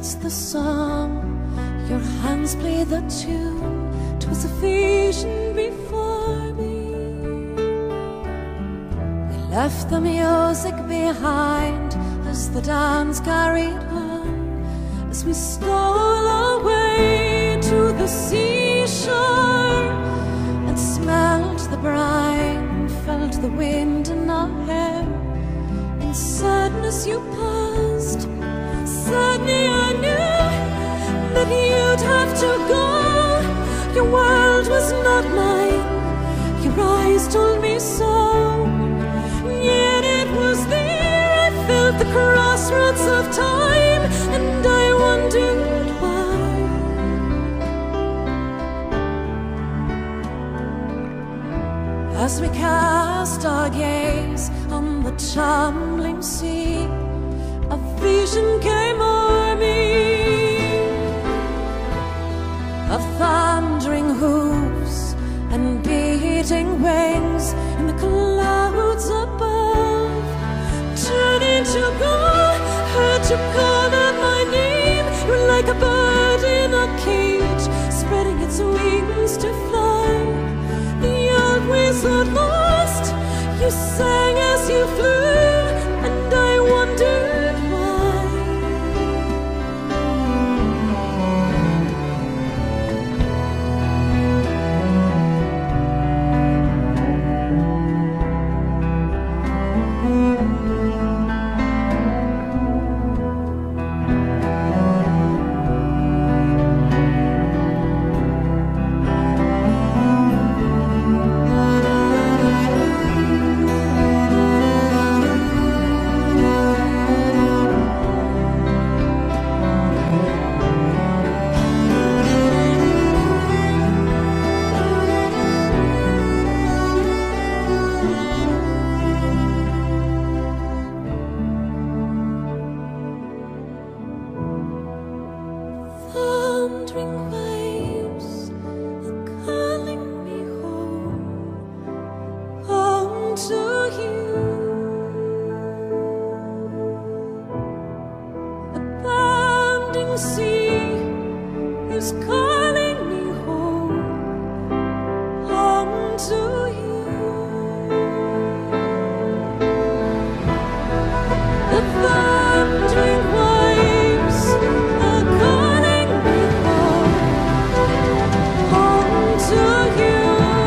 sings the song, your hands play the tune. 'Twas a vision before me. We left the music behind as the dance carried on, as we stole away to the seashore and smelled the brine, felt the wind in our hair. In sadness you passed. Suddenly I knew that you'd have to go. Your world was not mine, your eyes told me so. Yet it was there I felt the crossroads of time, and I wondered why. As we cast our gaze on the tumbling sea, a vision came o'er me of thundering hooves and beating wings in the clouds above. Turning to go, heard you call out my name. You're like a bird in a cage, spreading its wings to fly. The old ways are lost, you sang as you flew, and I wondered why. Thundering waves are calling me home, home to you. The bounding sea is calling me home, home to you. The thundering waves are calling me home, home to you.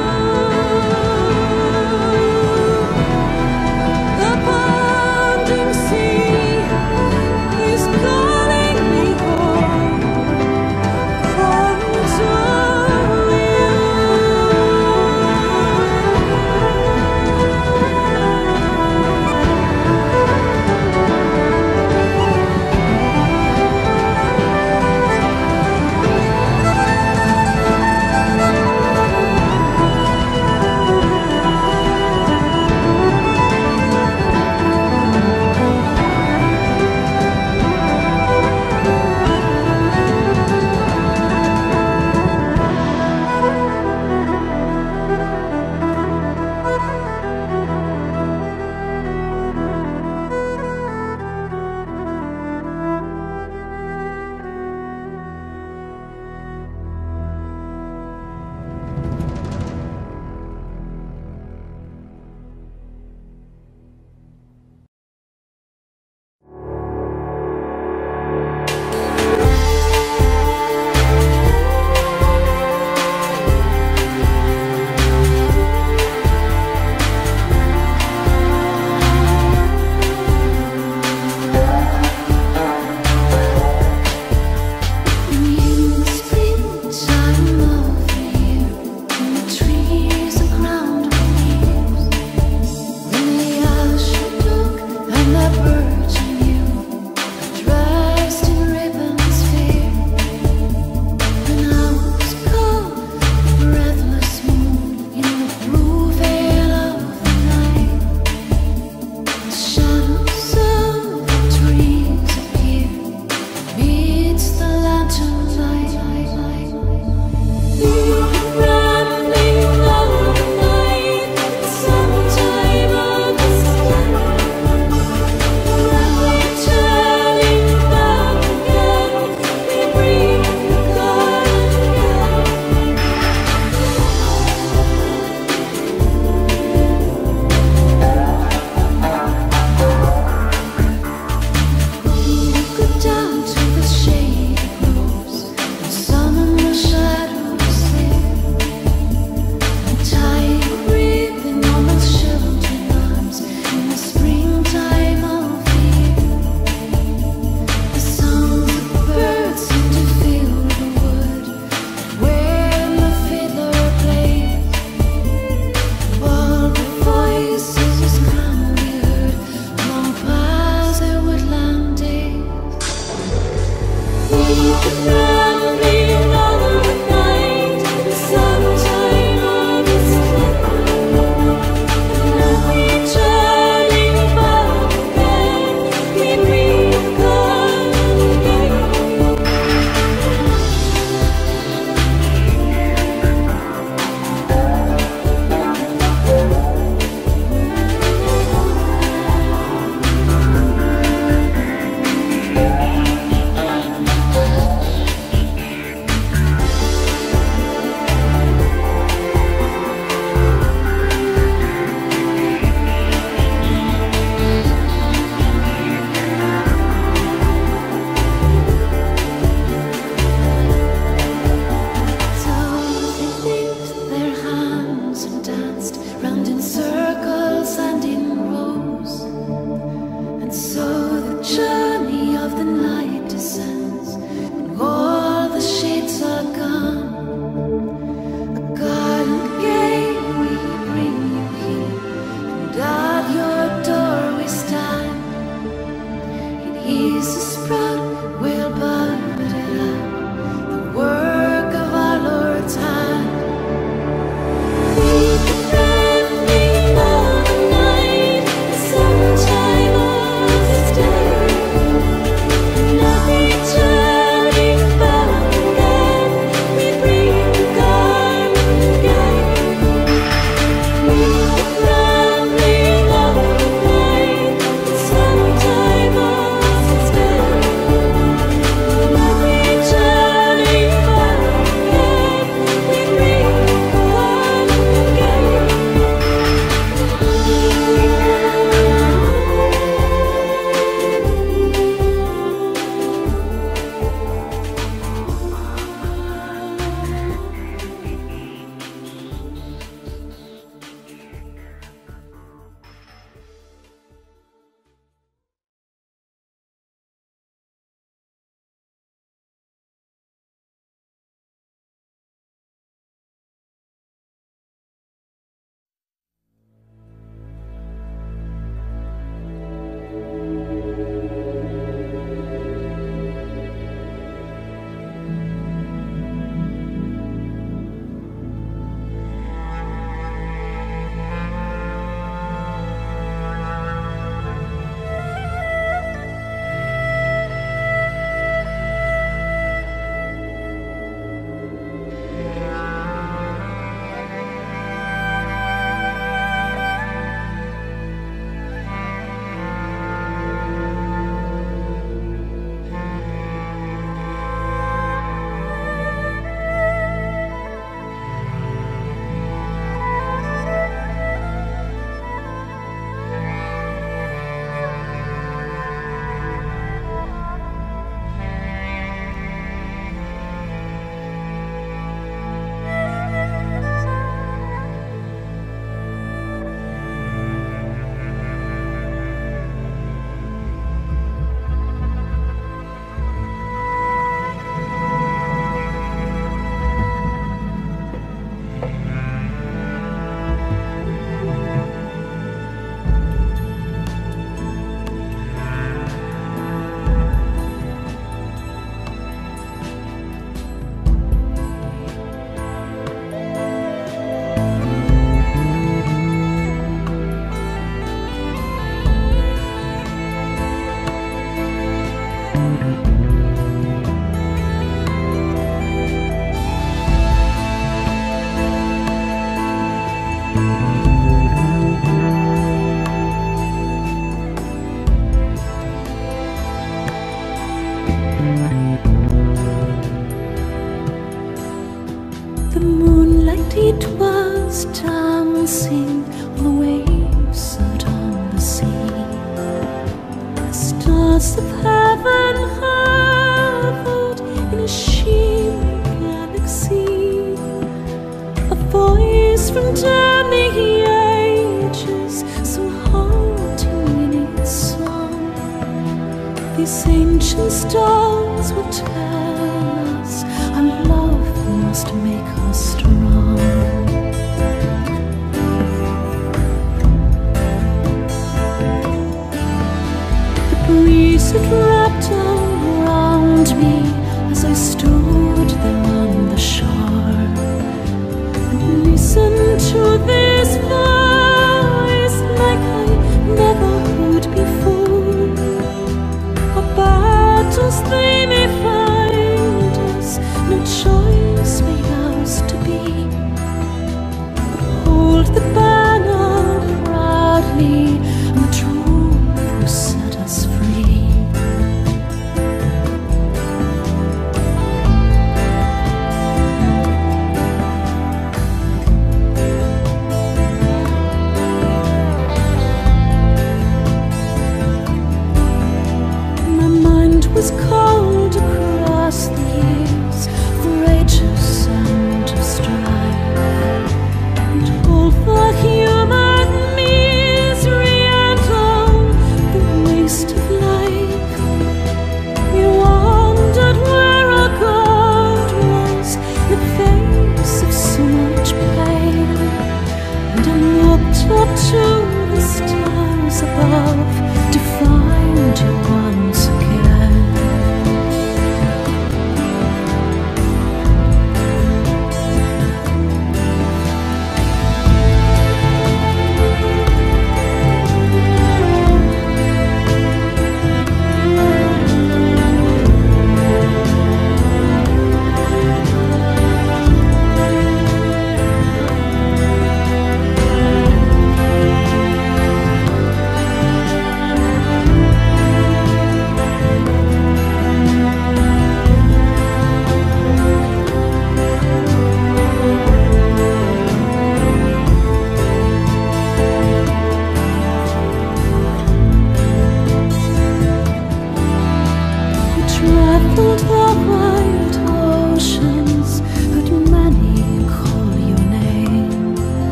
The bounding sea is calling me home, home to you.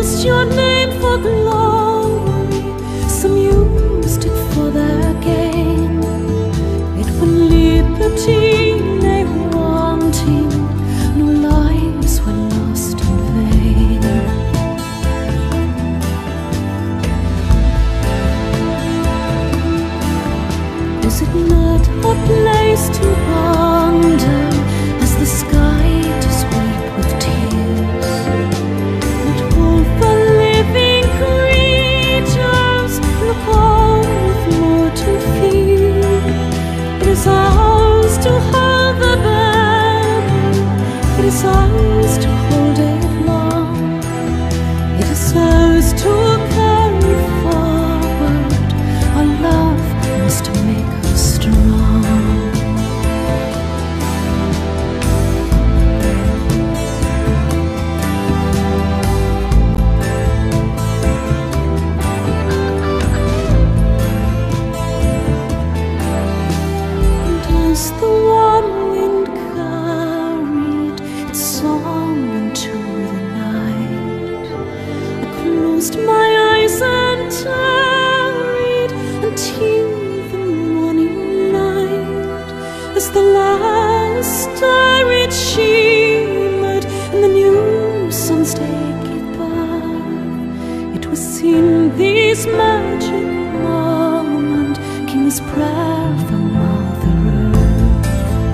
used your name for glory, some used it for their gain. Yet when liberty lay wanting, no lives were lost in vain. Is it not a place to wander as the sky does weep with tears? But all the living creatures look on with mortal fear. It is ours to hold the banner, it is ours to hold it long. It is ours to carry forward, our love must make us strong. And as the warm wind carried its song into the night, I closed my eyes and tarried until the morning light. As the last star it shimmered and the new sun's day gave birth, it was in this magic moment came this prayer from Mother Earth.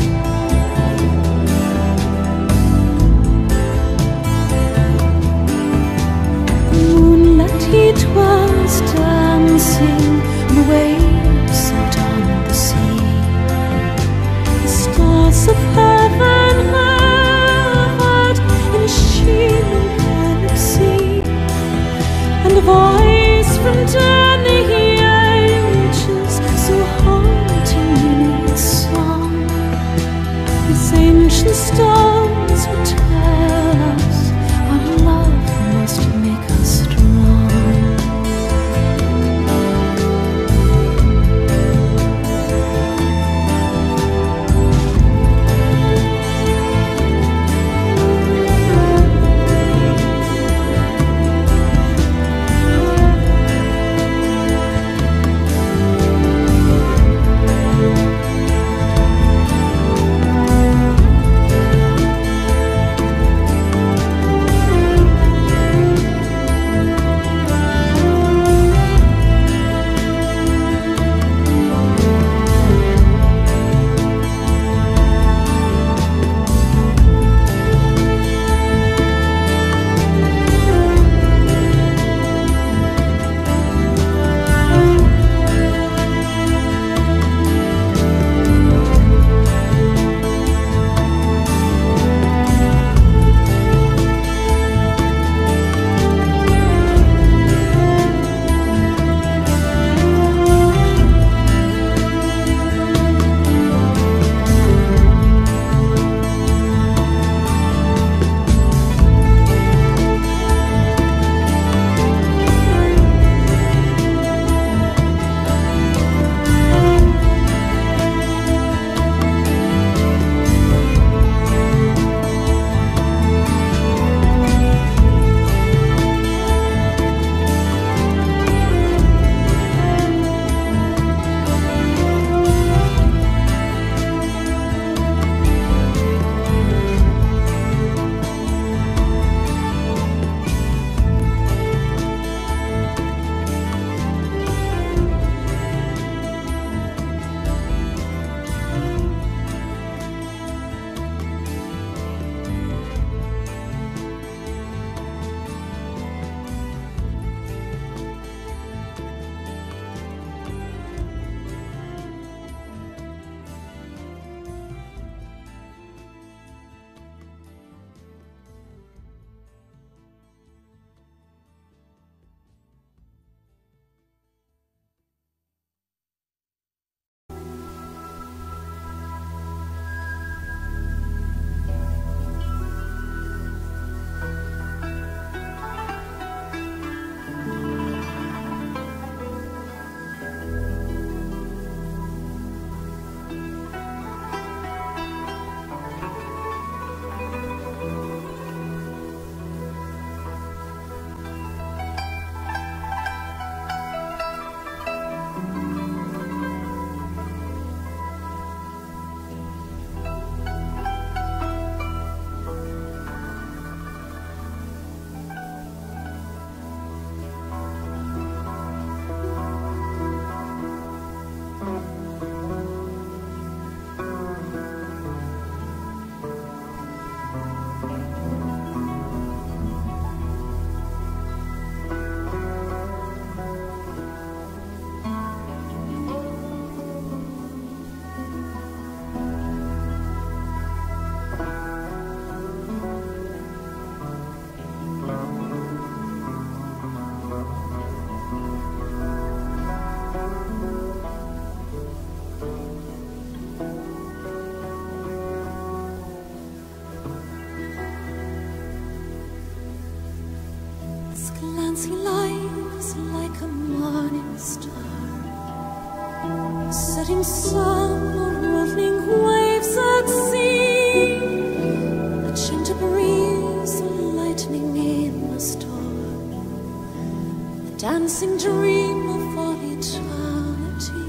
The moonlight it was dancing on the waves out on the sea. The stars of heaven hovered in a shimmering galaxy, and a voice from down the ages so haunting in its song. These ancient stones would tell us our love must make us strong. glancing light was like a morning star, setting sun or rolling waves at sea, a gentle breeze or lightning in a storm, a dancing dream of all eternity.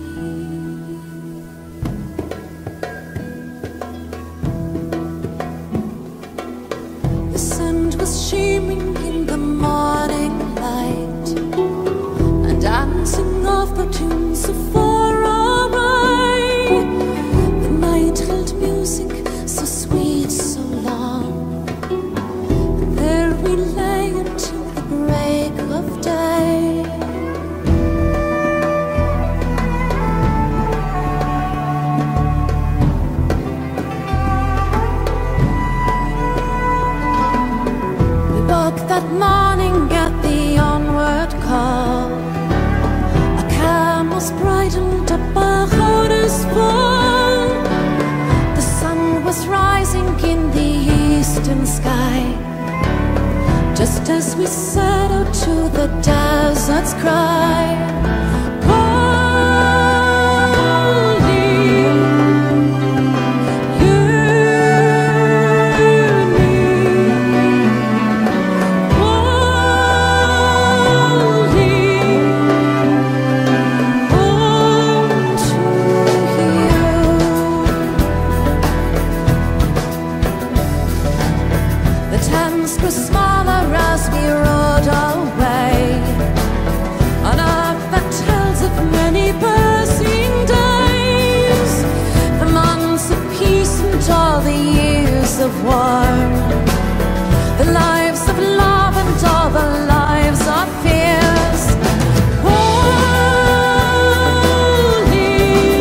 The sun was shimmering in the morning light, and dancing of the tunes so far away. The night held music so sweet, so long, and there we lay until the break of day. That morning at the onward call, a camel's bridled up our hours fall. The sun was rising in the eastern sky, just as we set out to the desert's cry. Of war, the lives of love and all the lives of fears. Holy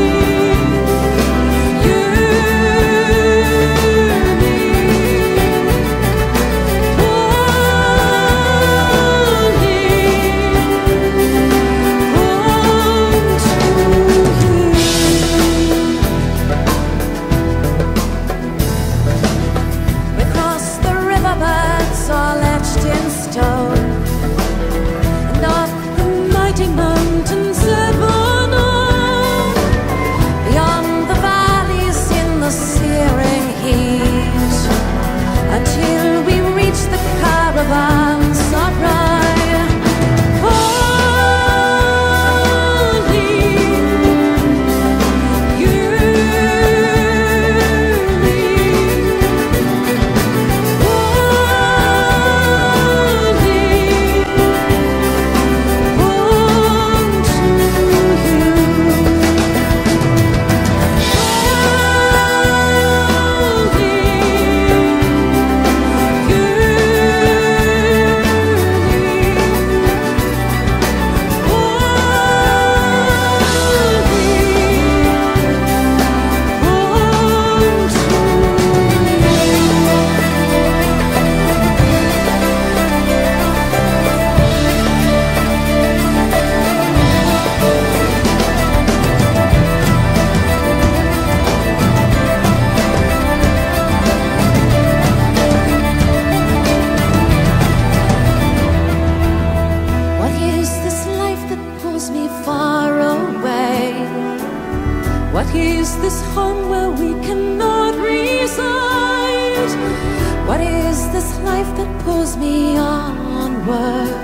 What is this home where we cannot reside? What is this life that pulls me onward?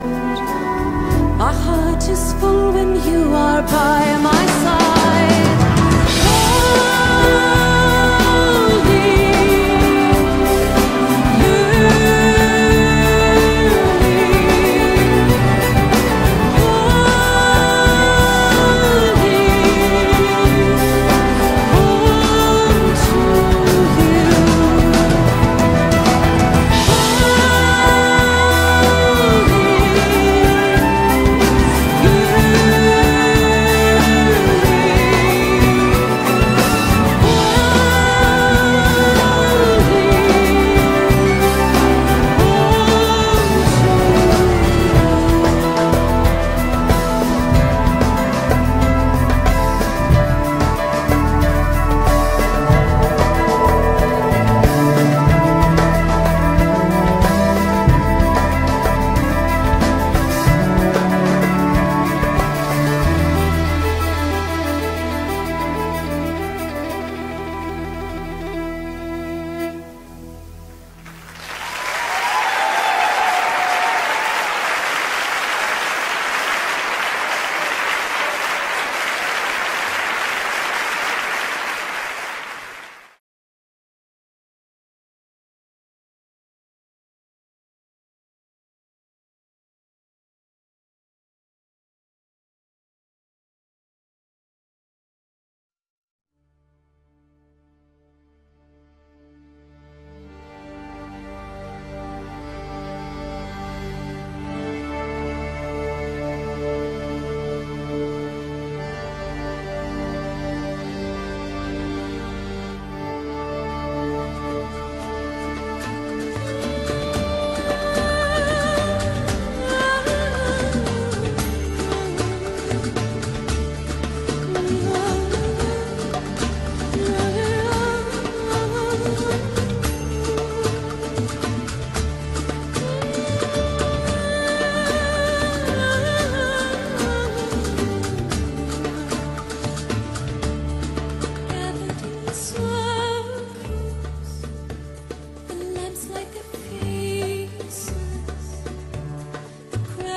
My heart is full when you are by my side.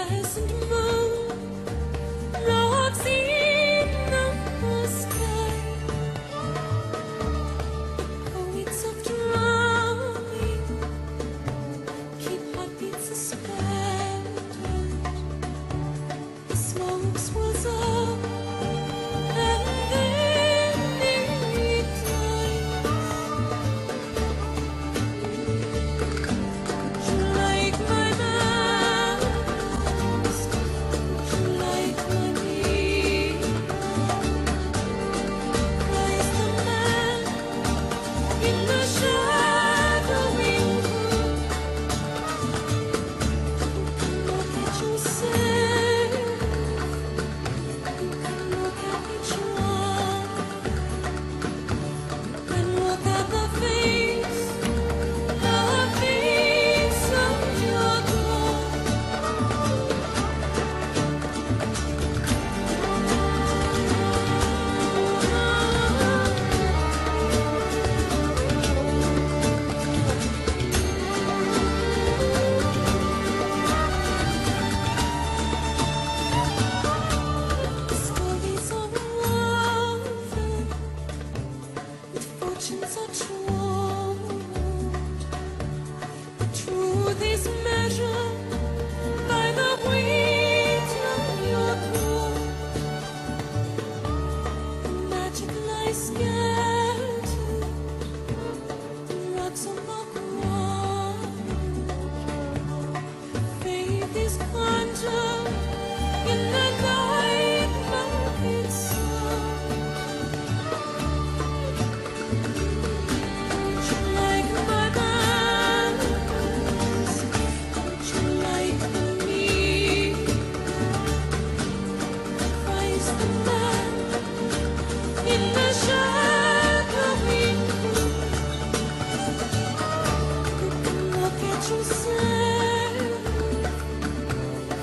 crescent moon rocks in the sky. The poets of drumming keep heartbeats suspended. The smoke swirls up and then it dies. Would you like my mask? Would you like my knee? Cries the man in the shadowy room. Look at yourself. Look at each one. And look at the face of your dawn. Stories are woven with fortunes are told. The truth is measured by the weight of your throat. The magic lies scattered, the rocks on the ground. Faith is conjured in the night market sound. Would you like my mask? Would you like me? Cries the man in the shadowy room. You can look at yourself.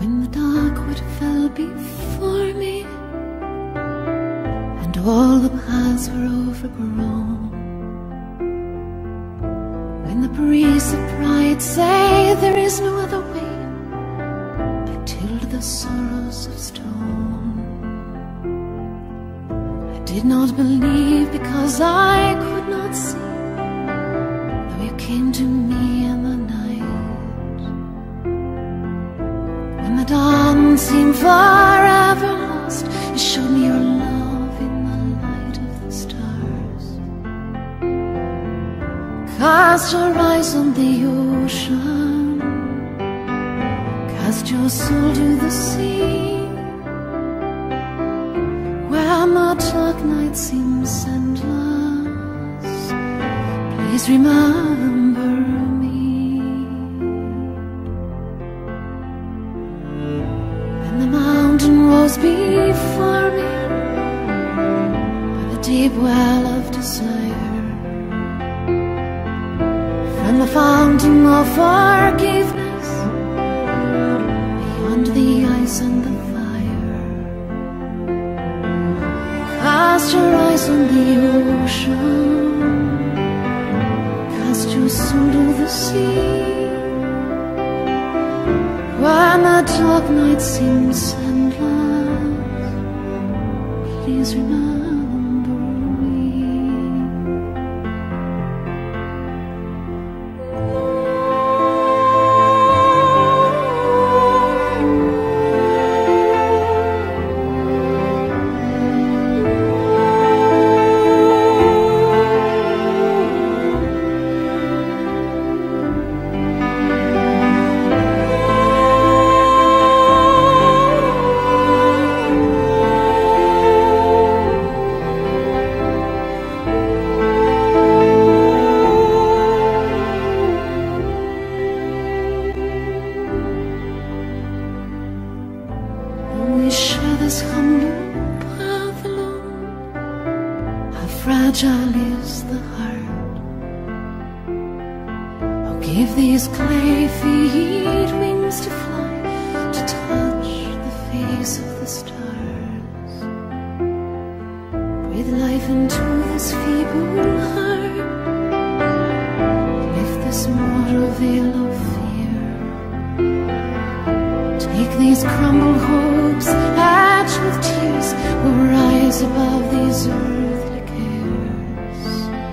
when the darkwood fell before me, and all the paths were overgrown, when the priests of pride say there is no other way, I tilled the sorrows of stone. I did not believe because I could not see, though you came to me in the night. When the dawn seemed forever lost, you showed me your love in the light of the stars. Cast your eyes on the ocean, cast your soul to the sea, when the dark night seems endless, please remember me. When the mountain rose before me by the deep well of desire, from the fountain of forgiveness, beyond the ice and the fire, cast your eyes on the ocean, cast your soul to the sea, when the dark night seems endless, please remember me. We share this humble path alone, how fragile is the heart. Oh, give these clay feet wings to fly, to touch the face of the stars. Breathe life into this feeble heart, lift this mortal veil of fear. Take these crumbled hopes, etched with tears, will rise above these earthly cares.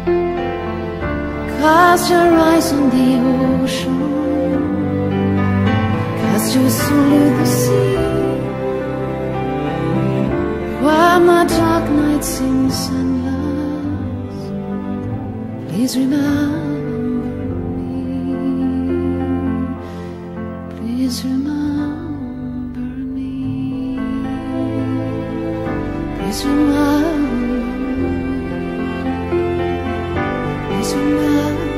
Cast your eyes on the ocean, cast your soul to the sea, when the dark night seems endless, please remember me. Please remember. Please remember, please remember,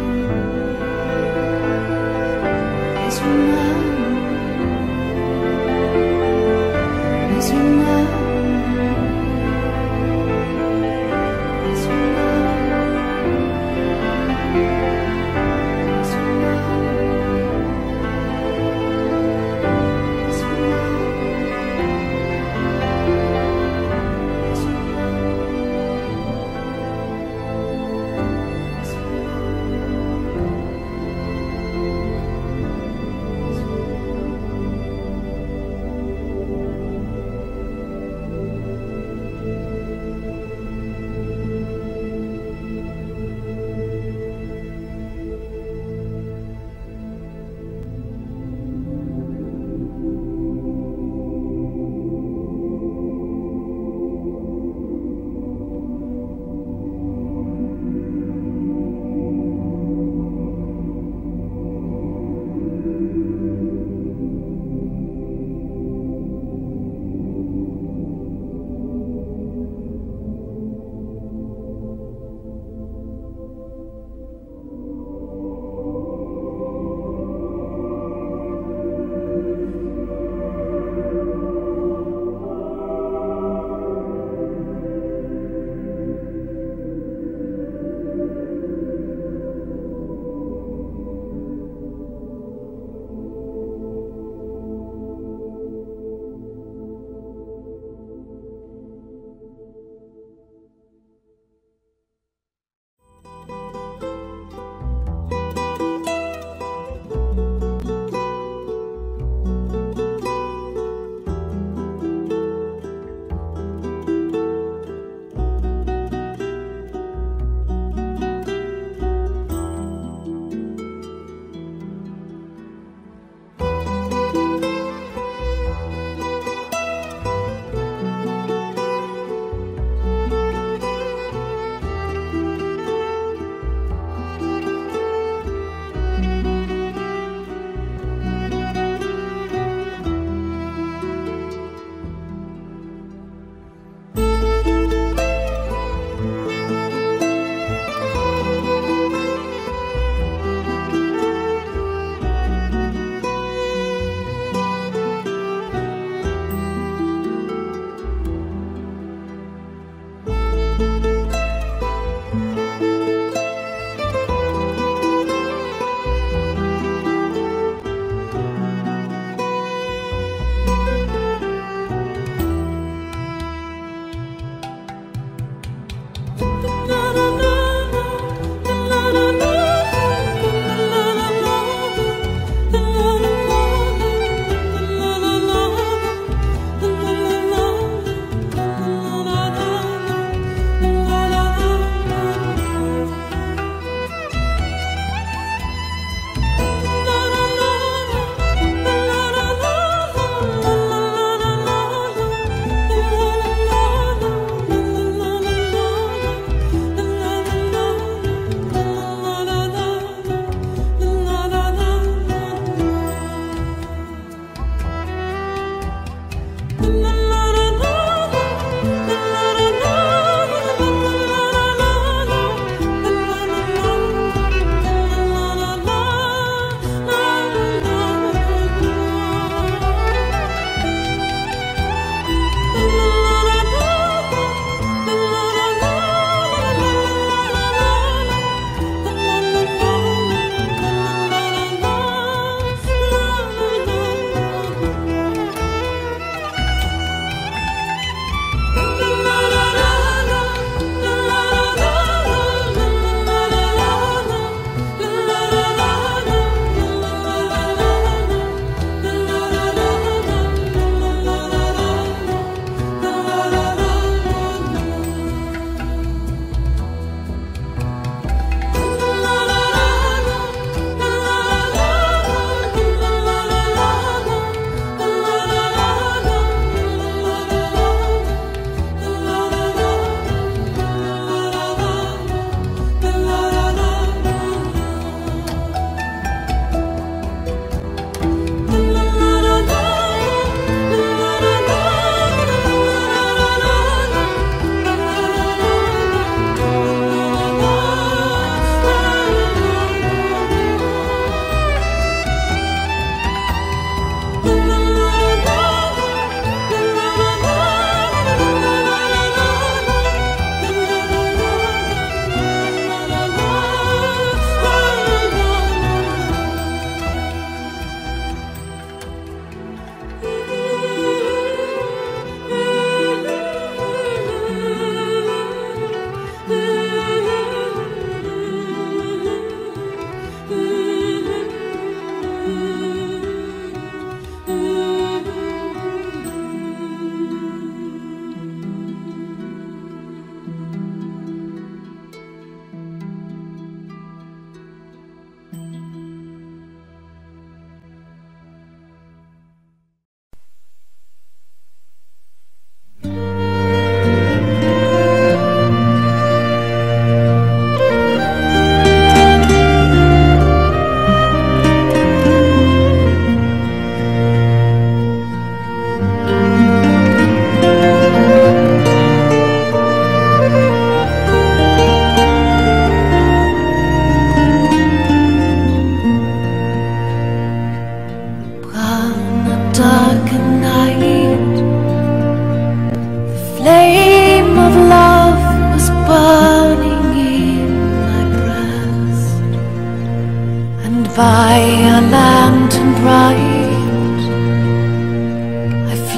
please remember, please remember, please remember.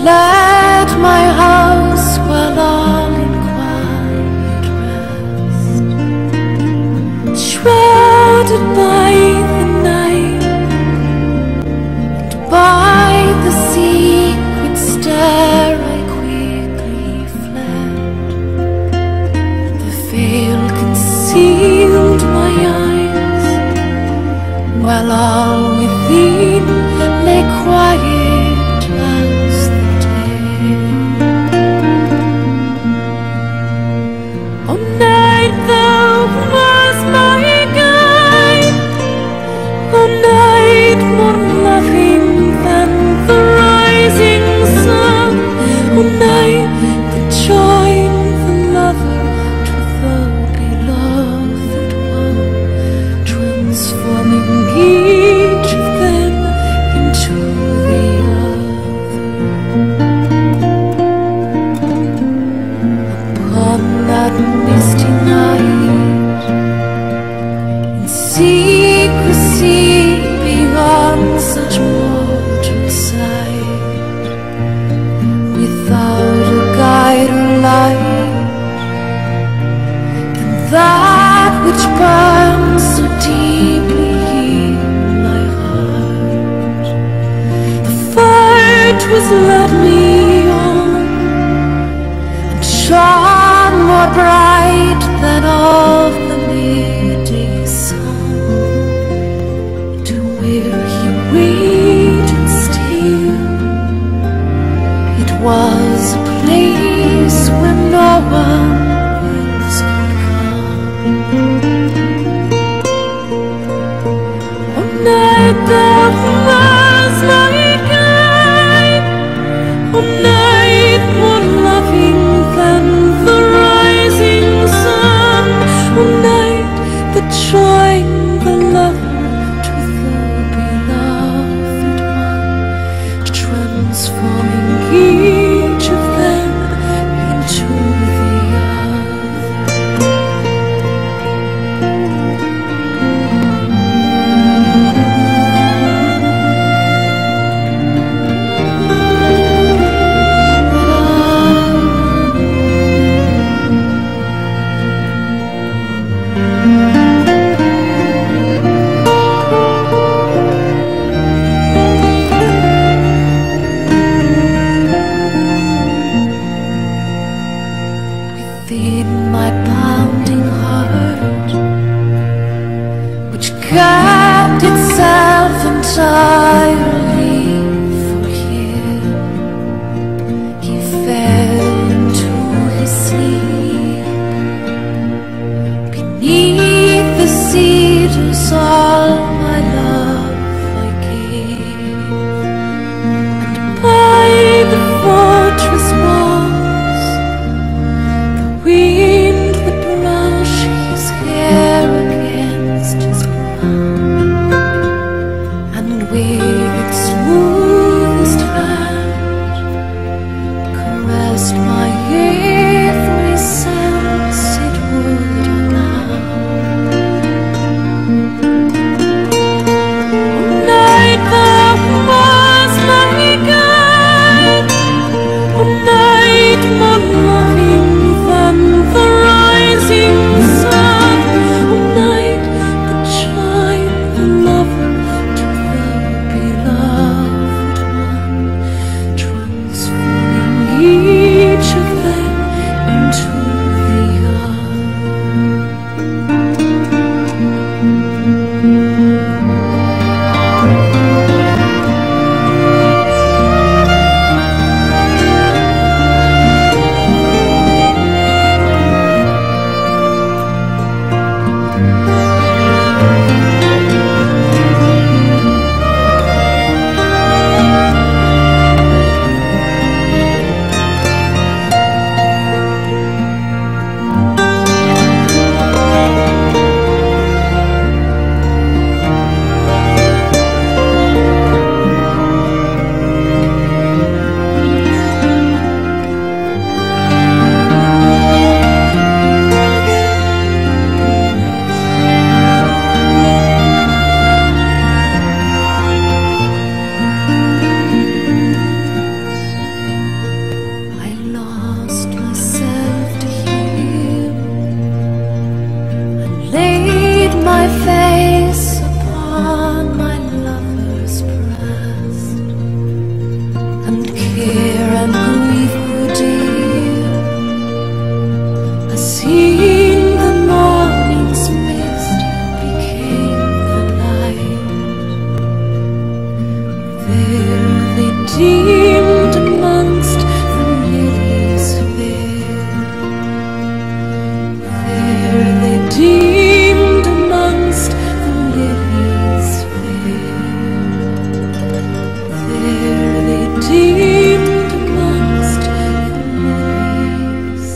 fled my house while all in quiet rest, shrouded by the night and by the secret stair I quickly fled. The veil concealed my eyes while all within lay quiet as the day. Oh, night thou was my guide, oh, night more loving than the rising sun, oh, night that joined the lover to the beloved one, transforming each of them into the other. Upon that misty night, in secrecy beyond such mortal sight, without a guide or light, than that which burns so deeply in my heart, the fight was led me on and shone more bright than all the midday sun, to where he waited still. It was a place where no one else could come. Oh, night that was my guide, oh, night more loving than the rising sun, oh, night that joined the lover to the beloved one, transforming each of them into There they deemed amongst the lilies fair. There they deemed amongst the lilies fair. There they deemed amongst the lilies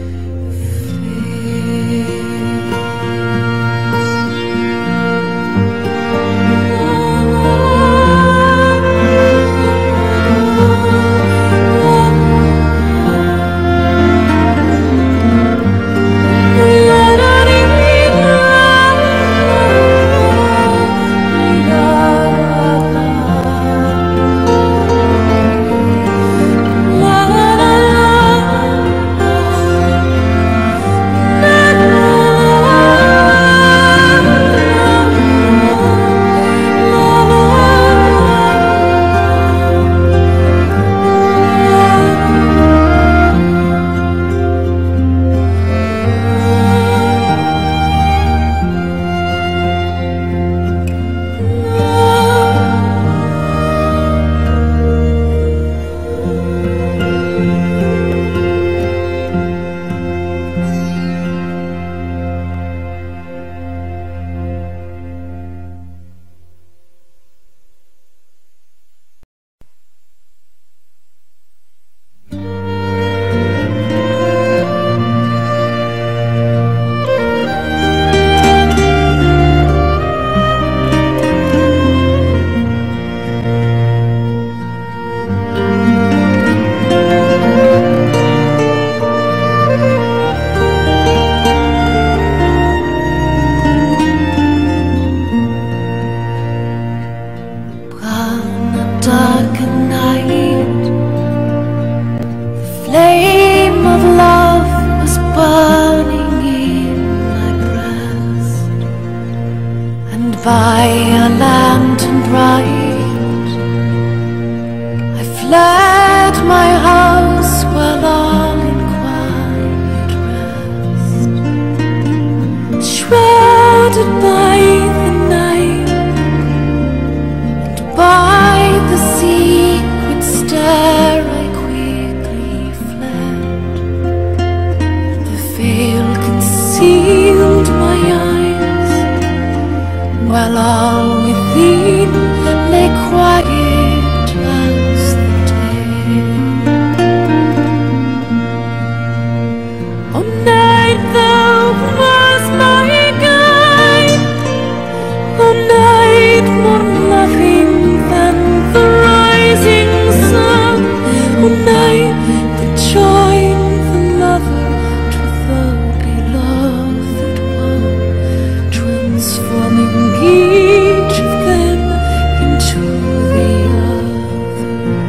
by a lantern bright, I fled my house while all in quiet rest, shrouded by the night and by the secret stair. I quickly fled. The veil concealed my eyes, while all within lay quiet as the day. Oh, night, thou was my guide. Oh, night, more loving than the rising sun. Oh, night, that joined the lover to the beloved one, transforming each of them into the other.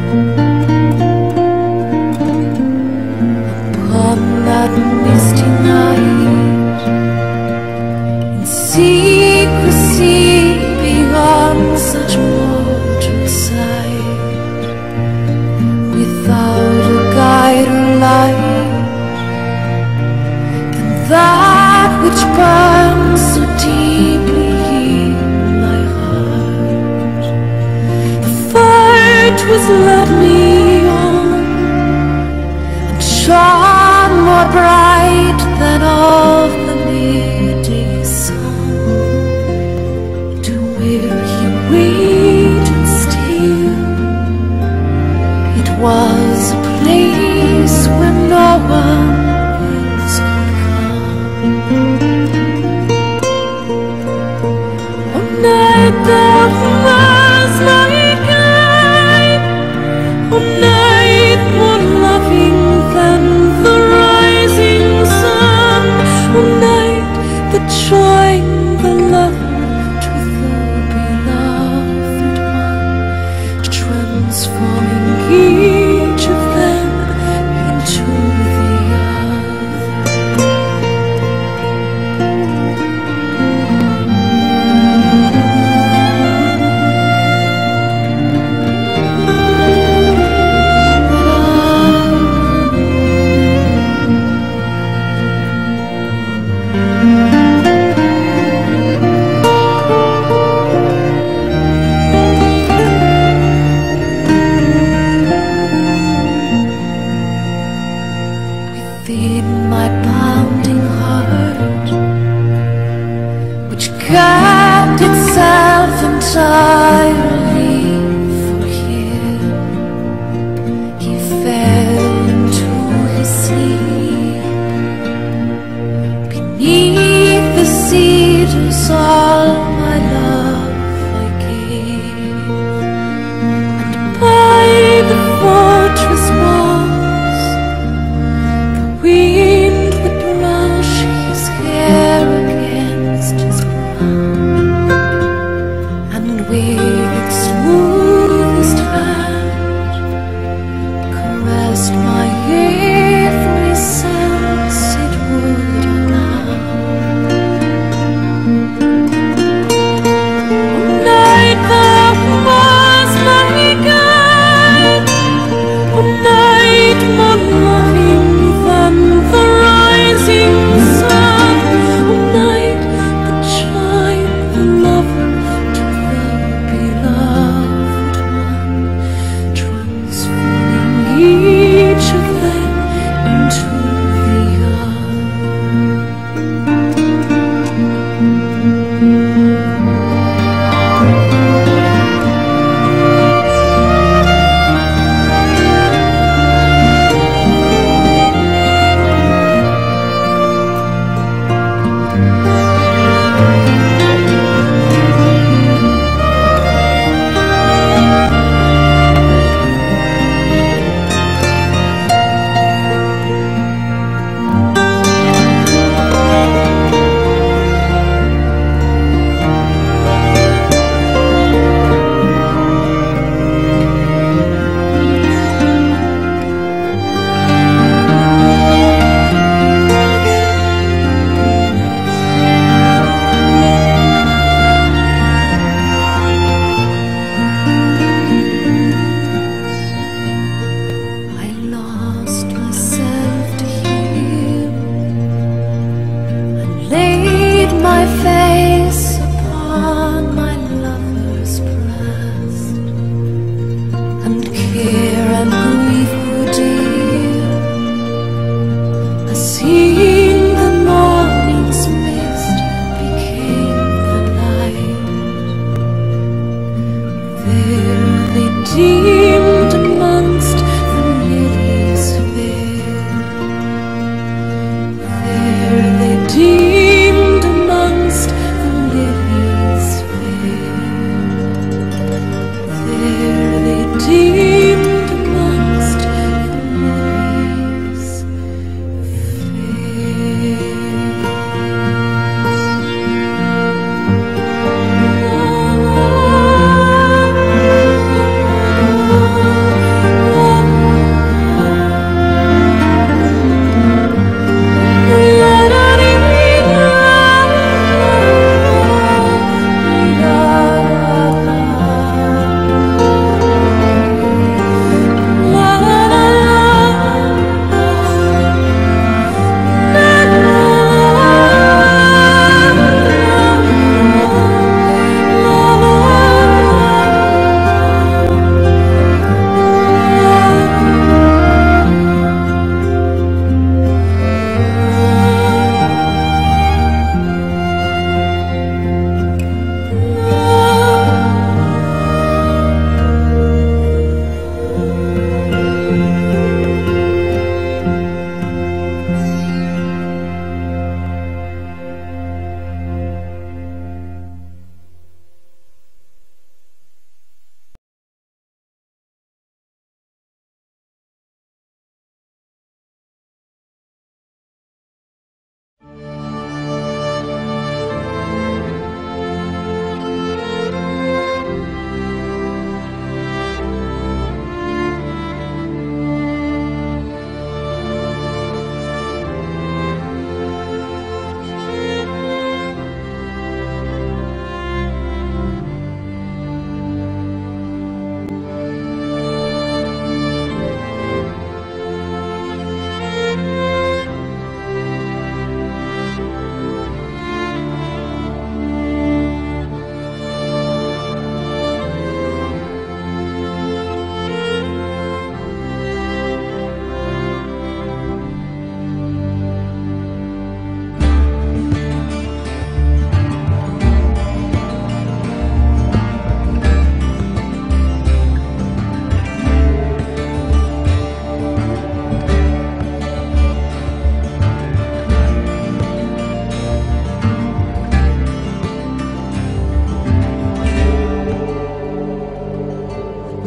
Upon that misty night, in secrecy beyond such mortal sight, without a guide or light, than that which burns so deeply in my heart, the fight was led me on and shone more bright than all the midday sun, to where he waited still. It was a place where no one else could come. Oh, night, thou was my guide. Oh, night, more loving than the rising sun. Oh, night, that joined the lover to the beloved one, transforming each of them into the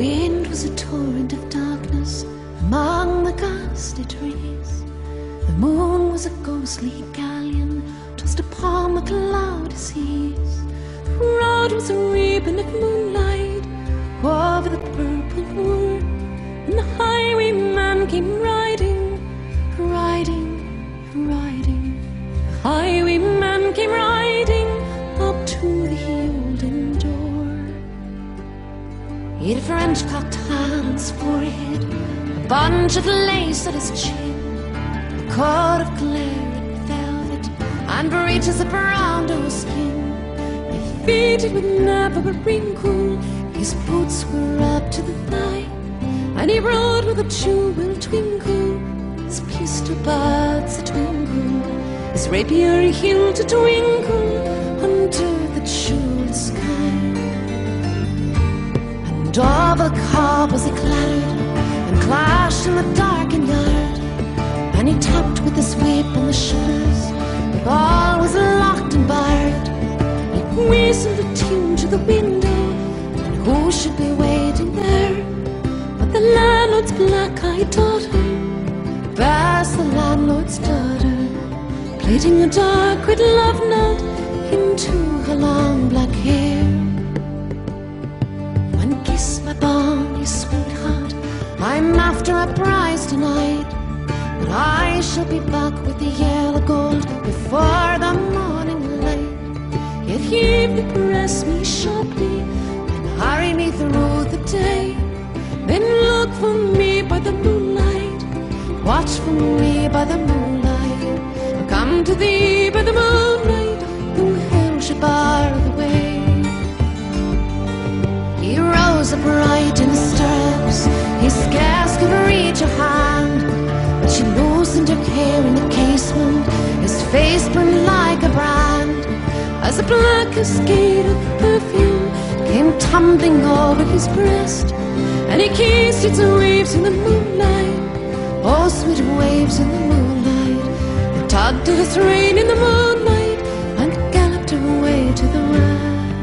wind was a torrent of darkness among the ghastly trees. The moon was a ghostly galleon tossed upon the cloudy seas. The road was a ribbon of moonlight over the purple moor, and the highwayman came riding, riding, riding. The highwayman came riding up to the olden door. He had a French-cocked hat on his forehead, a bunch of lace at his chin, a coat of glaring velvet, and breeches of brown doe skin. He fitted with never a wrinkle, his boots were up to the thigh, and he rode with a jewel twinkle, his pistol buds a twinkle, his rapier hilt a twinkle under the jeweled sky. And all the cobbles he clattered and clashed in the darkened yard, and he tapped with his whip on the shutters, but all was locked and barred. He whistled a tune to the window, and who should be waiting there but the landlord's black-eyed daughter, Bess, the landlord's daughter, plaiting a dark red love knot into her long black hair. One kiss, my bonny sweetheart, I'm after a prize tonight, but I shall be back with the yellow gold before the morning light. Yet he would press me sharply and hurry me through the day. Then look for me by the moonlight, watch for me by the moonlight, I'll come to thee by the moonlight, though hell should bar the way. He rose upright in his stirrups, he scarce could reach her hand, but she loosened her hair in the casement, his face burned like a brand, as the black cascade of perfume came tumbling over his breast, and he kissed its waves in the moonlight, oh sweet waves in the moonlight. They tugged at his rein in the moonlight and galloped away to the west.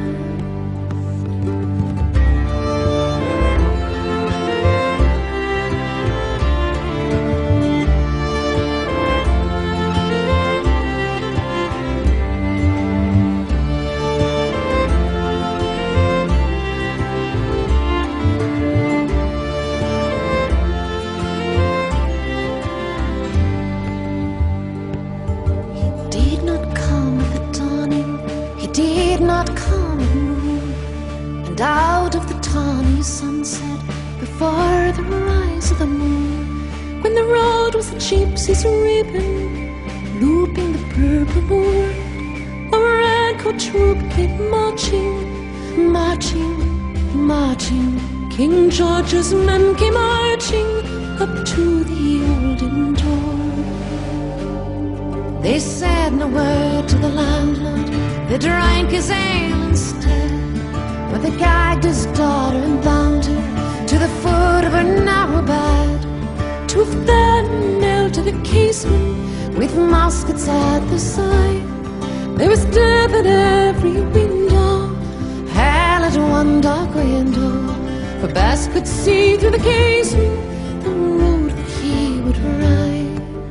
And out of the tawny sunset, before the rise of the moon, when the road was a gypsy's ribbon, looping the purple moor, a red-coat troop came marching, marching, marching. King George's men came marching up to the olden door. They said no word to the landlord, they drank his ale instead, but they gagged his daughter and bound her to the foot of her narrow bed. Two of them knelt at the casement with muskets at their side. There was death at every window, hell at one dark window, for Bess could see through the casement the road that he would ride.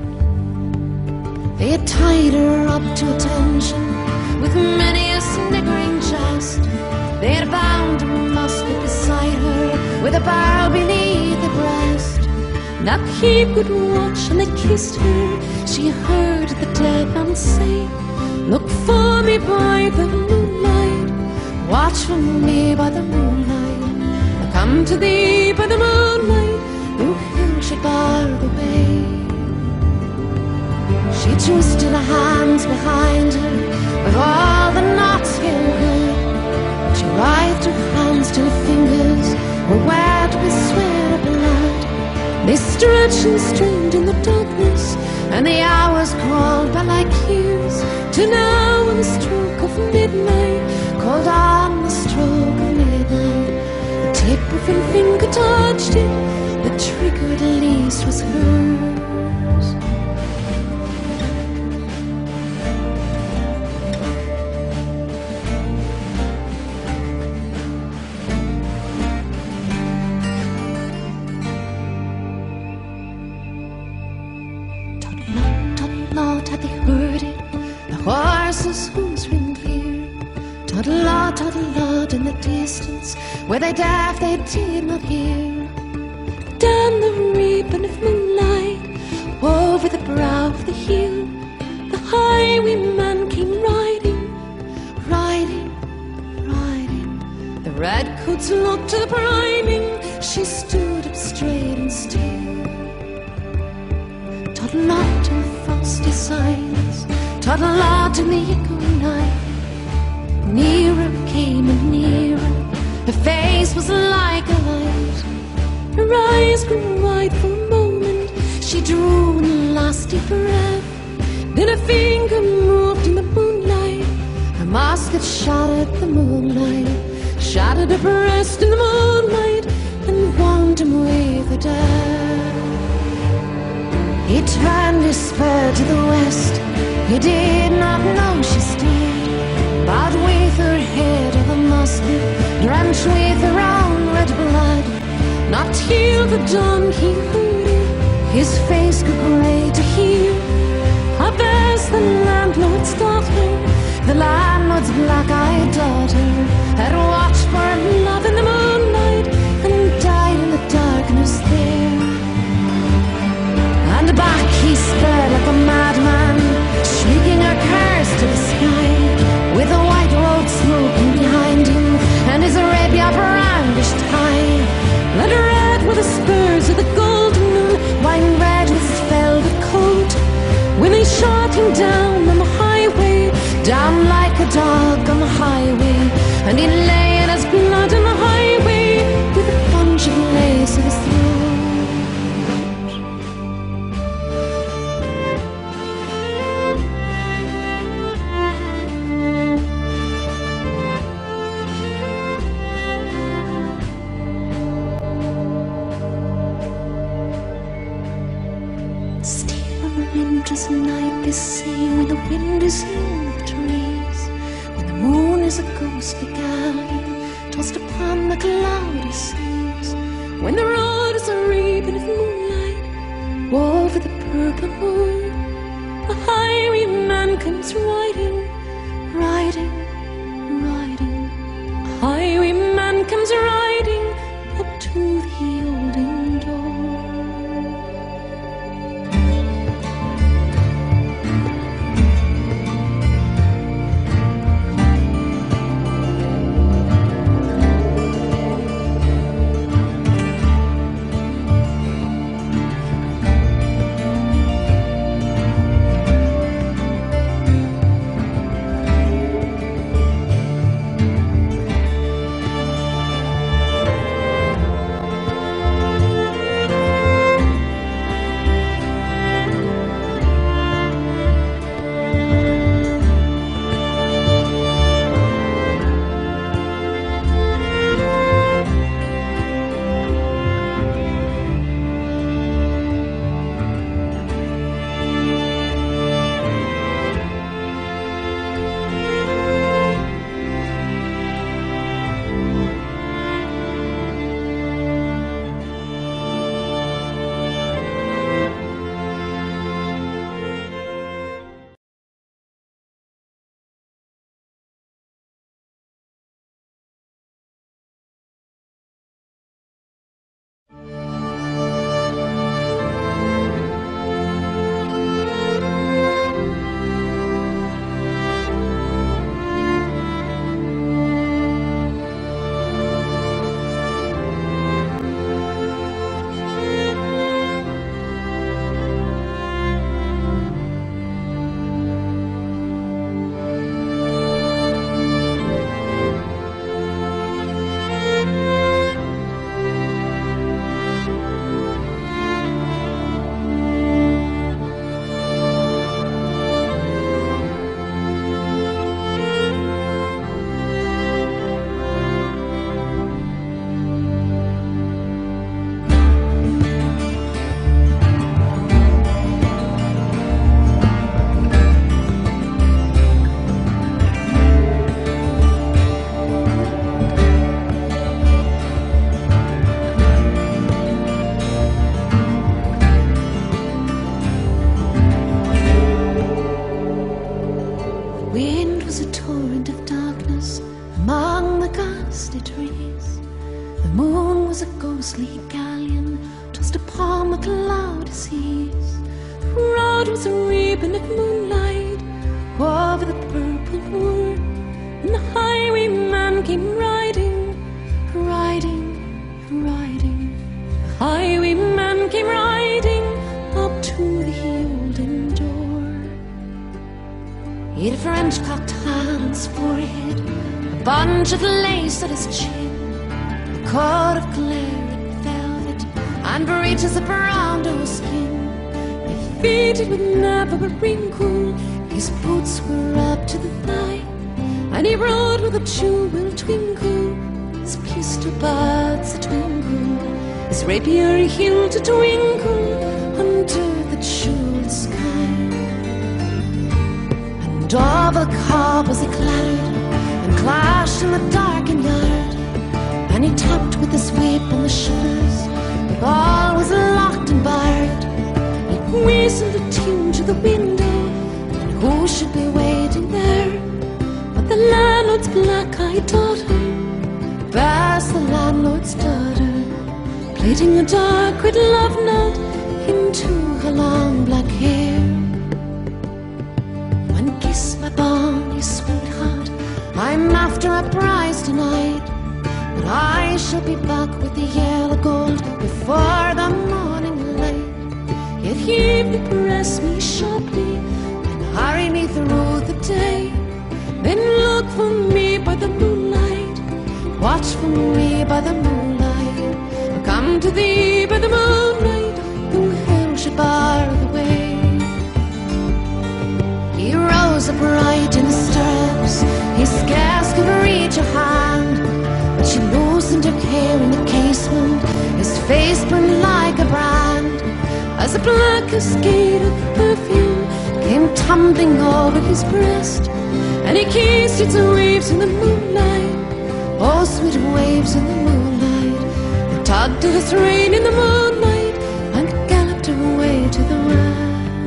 They had tied her up to attention with many a sniggering jest. They had bound a musket beside her with a barrel beneath the breast. Now he could watch and they kissed her. She heard the dead man say, look for me by the moonlight, watch for me by the moonlight, I'll come to thee by the moonlight, though hell should bar the way. She twisted her hands behind her with all the knots in her. She writhed her hands till her fingers were wet with sweat of blood. They stretched and strained in the darkness, and the hours crawled by like years, till now on the stroke of midnight, called on the stroke of midnight, the tip of her finger touched it, the trigger at least was hers. not in the distance, where they daft they did not hear. Down the ribbon of moonlight, over the brow of the hill, the highwayman came riding, riding, riding. The redcoats looked to the priming, she stood up straight and still. Toddle-out in the frosty silence, toddle-out in the echoing night. Nearer came and nearer, her face was like a light. Her eyes grew wide for a moment, she drew one last deep breath. Then a finger moved in the moonlight, her musket shot at the moonlight, shattered her breast in the moonlight, and wound him with a death. He turned his spur to the west, he did not know she stood, bowed with her head of the musket, drenched with her own red blood. Not till the dawn he heard her, his face grew grey to hear. Up as the landlord's daughter, the landlord's black-eyed daughter, had watched for love in the moonlight, and died in the darkness there. And back he sped like a madman, shrieking a curse to the sky, with the white road smoking behind him, and his rapier brandished high. Blood red were the spurs of the golden moon, wine red was his velvet coat, when they shot him down on the highway, down like a dog on the highway. And he lay in his blood on the highway, with a bunch of lace in his throat. Winter's night, they say, when the wind is in the trees, when the moon is a ghostly galleon tossed upon the cloudy seas, when the road is a ribbon of moonlight over the purple moon, a highwayman comes riding, riding, riding. A highwayman comes riding up to the olden door. ghostly galleon tossed upon the cloudy seas. The road was a ribbon of moonlight over the purple moor, and the highwayman came riding, riding, riding. The highwayman came riding up to the olden door. He had a French-cocked hat on his forehead, a bunch of lace at his chin, a coat of claret velvet, and breeches of brown doe skin. He fitted with never a wrinkle, his boots were up to the thigh, and he rode with a jewel twinkle, his pistol buds a twinkle, his rapier hilt a twinkle under the jeweled sky. And double cobbles he clattered and clashed in the darkened yard, and he tapped with his whip on the shutters, but all was locked and barred. He whistled a tune to the window, and who should be waiting there but the landlord's black-eyed daughter, Bess, the landlord's daughter, plaiting a dark red love knot into her long black hair. One kiss, my bonny sweetheart, I'm after a prize tonight, but I shall be back with the yellow gold before the morning light. Yet he would press me sharply and hurry me through the day. Then look for me by the moonlight, watch for me by the moonlight, I'll come to thee by the moonlight, who hell should bar the way. He rose upright in his stirrups, he scarce could reach her hand, but she loosened her hair in the casement, his face burned like a brand, as the black cascade of perfume came tumbling over his breast, and he kissed its waves in the moonlight, oh sweet waves in the moonlight. He tugged at his rein in the moonlight and galloped away to the west.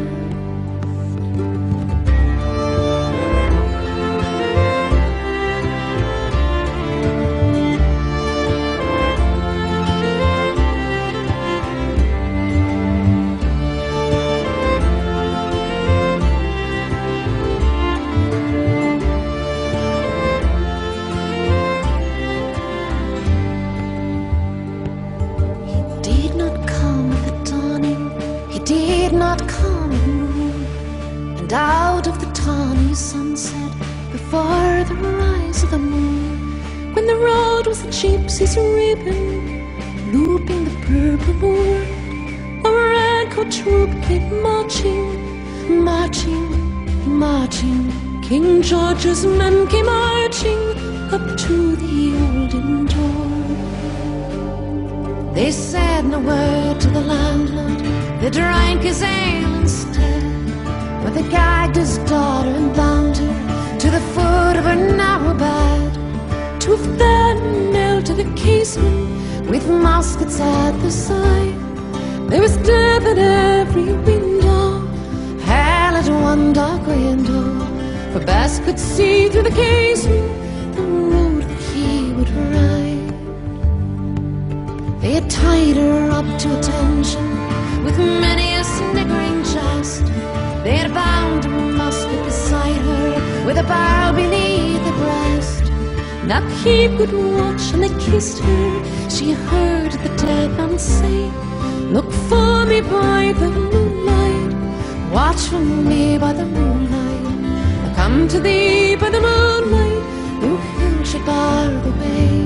And out of the tawny sunset, before the rise of the moon, when the road was a gypsy's ribbon, looping the purple moor, a red-coat troop came marching, marching, marching. King George's men came marching up to the olden door. They said no word to the landlord, they drank his ale instead, but they gagged his daughter and bound her to the foot of her narrow bed. Two of them knelt at the casement with muskets at their side. There was death at every window, hell at one dark window, for Bess could see through the casement the road that he would ride. They had tied her up to attention with many a sniggering jest. They had bound a musket beside her with a barrel beneath the breast. Now he could watch and they kissed her. She heard the dead man say, look for me by the moonlight, watch for me by the moonlight, I'll come to thee by the moonlight, who hill should bar the way.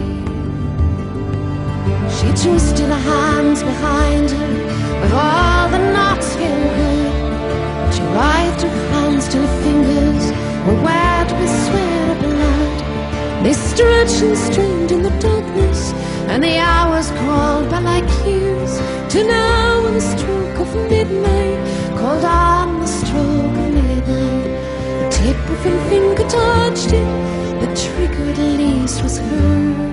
She twisted her hands behind her with all the knots feel good. She writhed her hands till her fingers were wet with sweat of blood. They stretched and strained in the darkness, and the hours crawled by like years, till now on the stroke of midnight, called on the stroke of midnight, the tip of her finger touched it, the trigger at least was hers.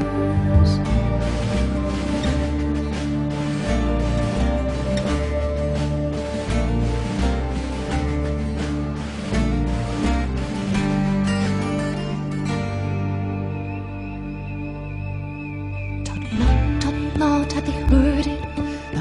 Not had they heard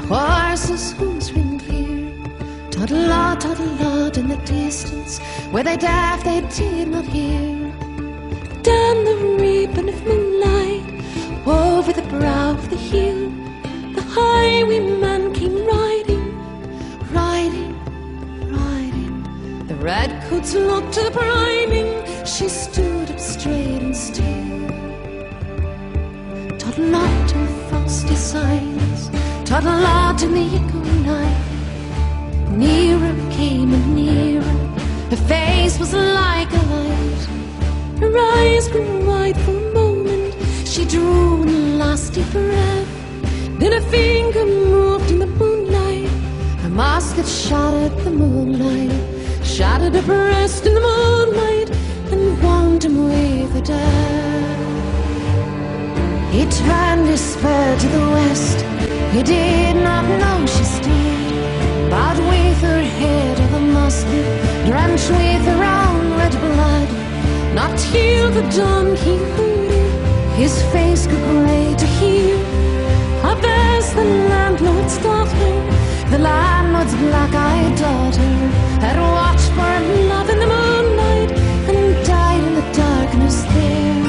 horses' hooves ring clear. Toddle-lod in the distance, where they daft they did not hear. Down the ribbon of moonlight, over the brow of the hill, the highwayman came riding, riding, riding. The redcoats looked to the priming, she stood up straight and still. Toddle-lod in the frosty silence, toddle-lod in the echoing night. Nearer came and nearer, her face was like a light. Her eyes grew wide for a moment, she drew in lasting breath. Then a finger moved in the moonlight, her musket shattered the moonlight, shattered her breast in the moonlight, and wound him with a death. He turned his spur to the west, he did not know she stood, bowed with her head of the musket, drenched with her own red blood. Not till the dawn he hooted, his face grew grey to hear. Up as the landlord's daughter, the landlord's black-eyed daughter, had watched for love in the moonlight and died in the darkness there.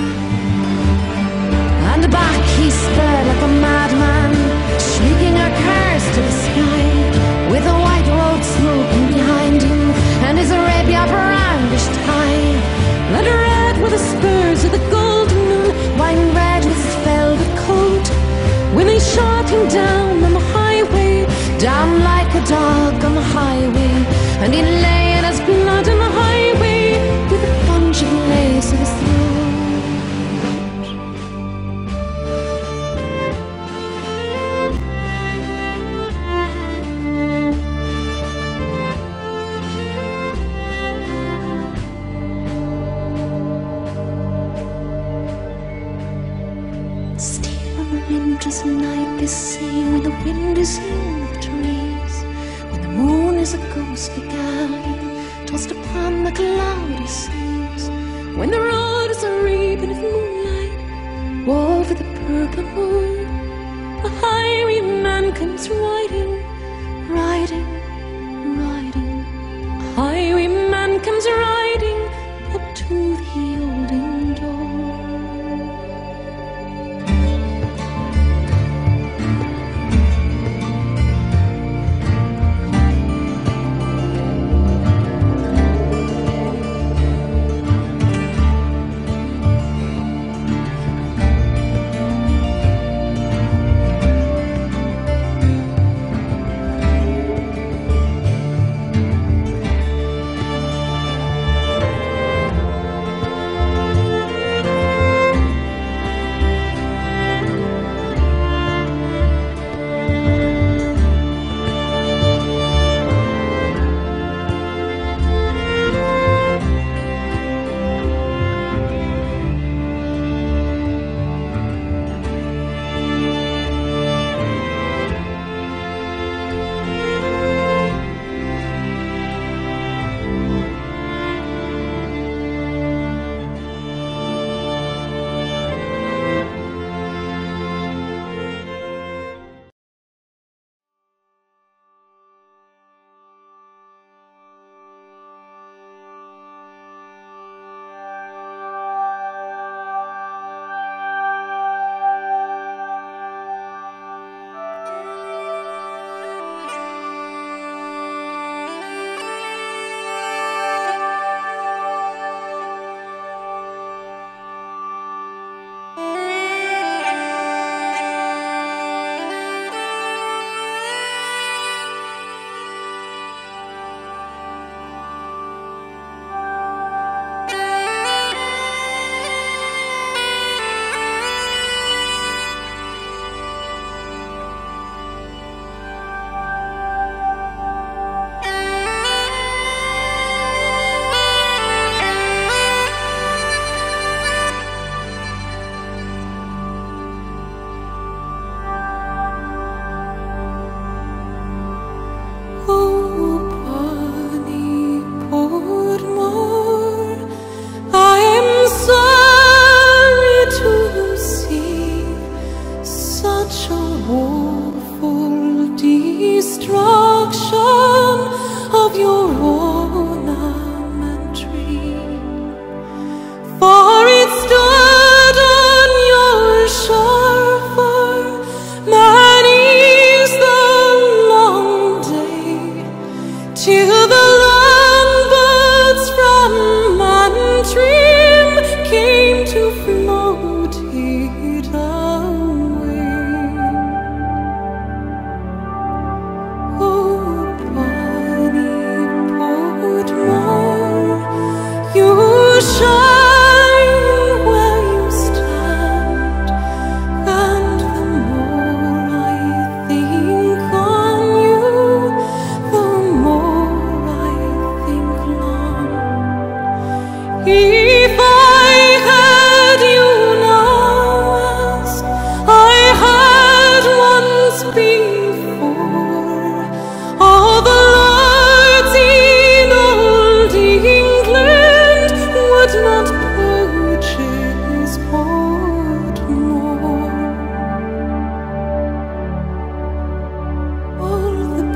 And back he sped like a madman, shrieking a curse to the sky, with the white road smoking behind him and his Arabia brandished high. Blood red were the spurs of the golden moon, wine red was his velvet coat. When they shot him down on the highway, down like a dog on the highway, and he lay in his blood on the highway, with a plunging lace at his throat. Winter's night, they say, when the wind is in the trees, when the moon is a ghostly galleon tossed upon the cloudy seas, when the road is a ribbon of moonlight over the purple moon, a highwayman comes riding, riding, riding. A highwayman comes riding up to the olden door.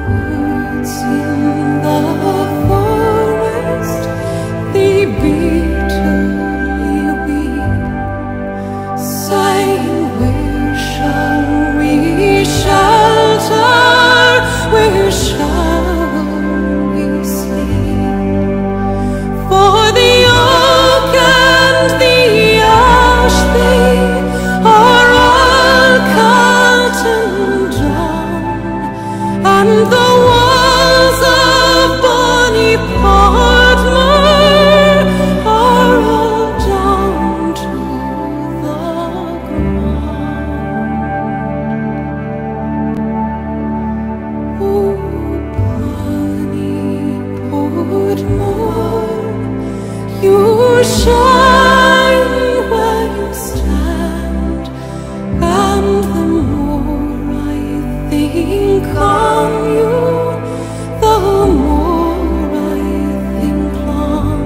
birds in the forest, they bitterly weep, sighing, where shall we shelter? Where shall we sleep? For the oak and the ash, they are all cut and down, and the walls of bonny Portmore are all down to the ground. Oh, bonny Portmore, you shine where you stand, and the more I think on you, the more I think long.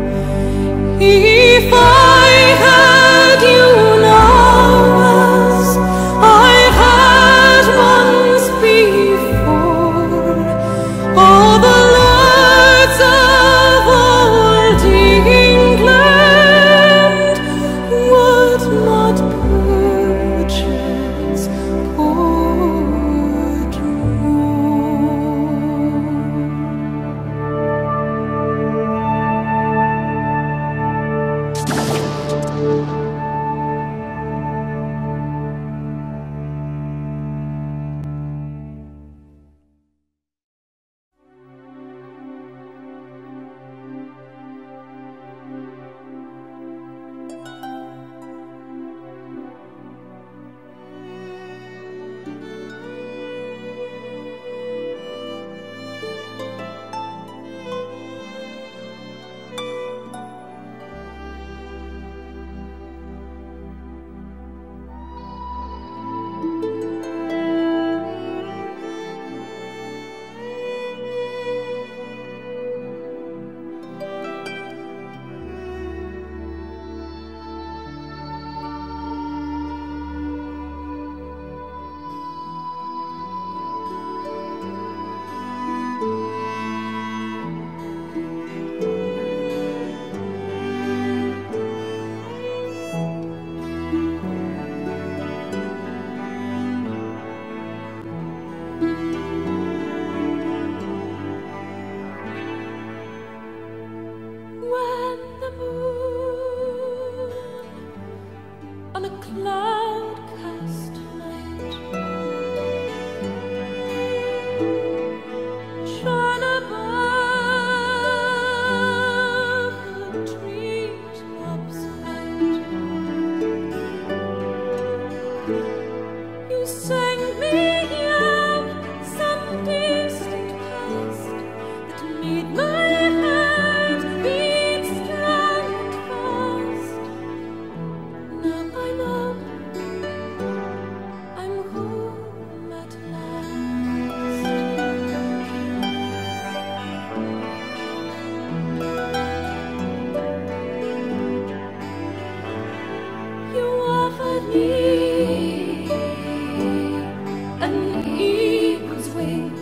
If I had you now as I had once before, all the lords of old England would not purchase on a cloud-cast night shone above the treetops height. You sang me of some distant past that made my heart beat strong and fast. Now I know I'm home at last. You offered me an eagle's wing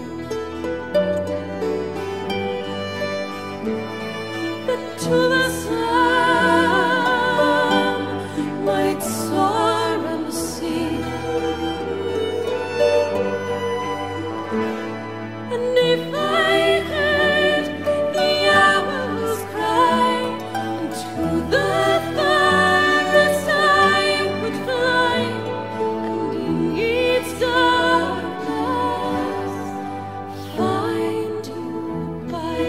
that to the sun might soar and sing. And if I heard the owls cry, to the farthest I would fly, and in its darkness find you by.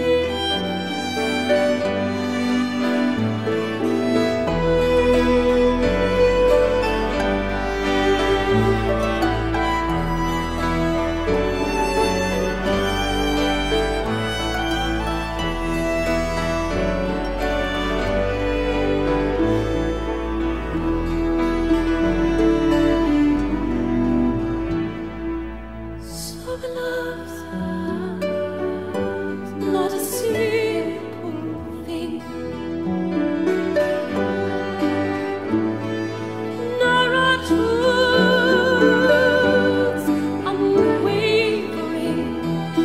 So love's not a simple thing, nor are truths unwavering.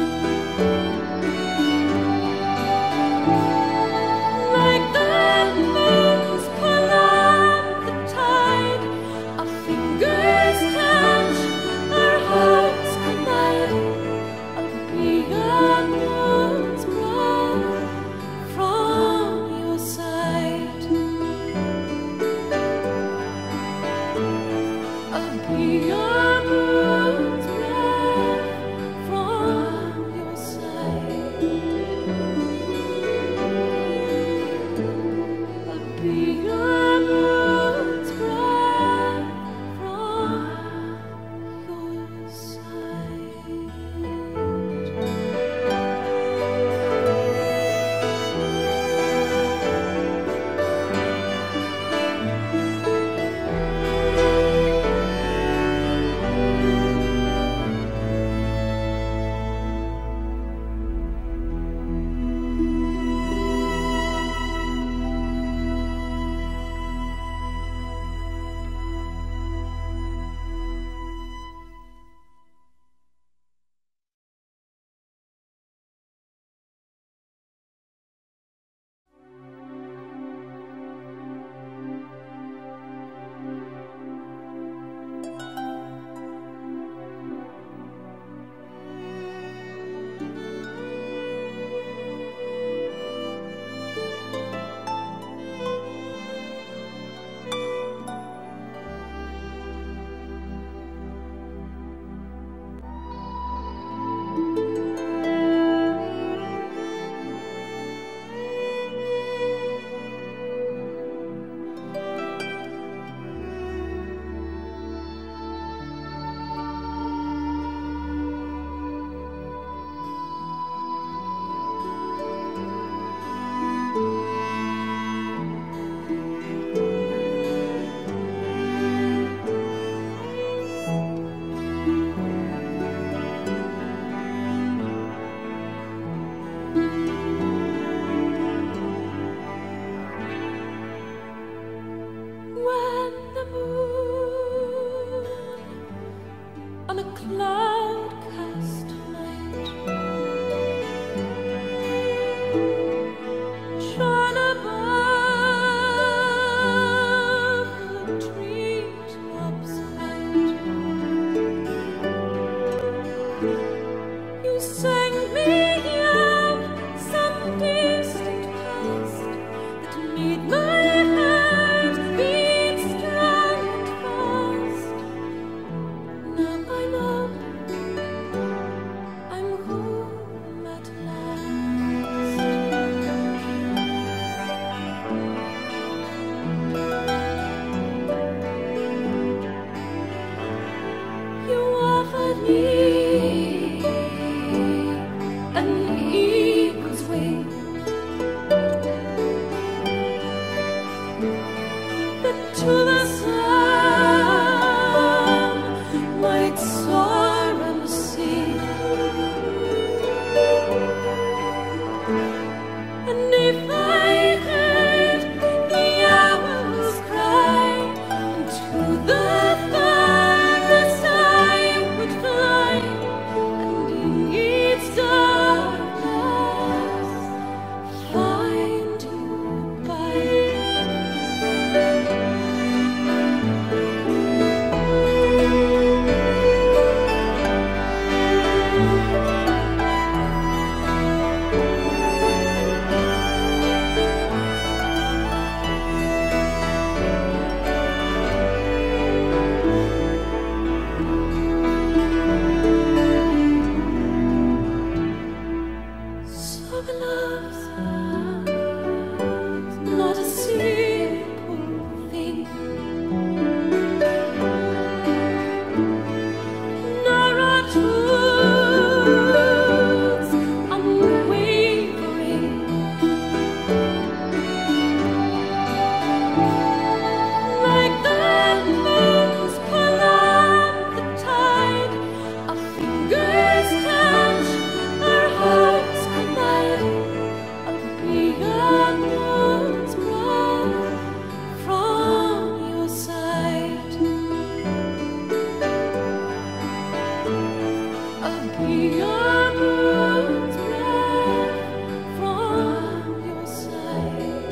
I'll be your moon's breath from your side.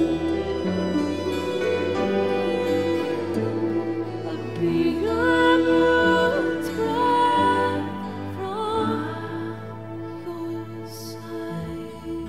I'll be your moon's breath from your side.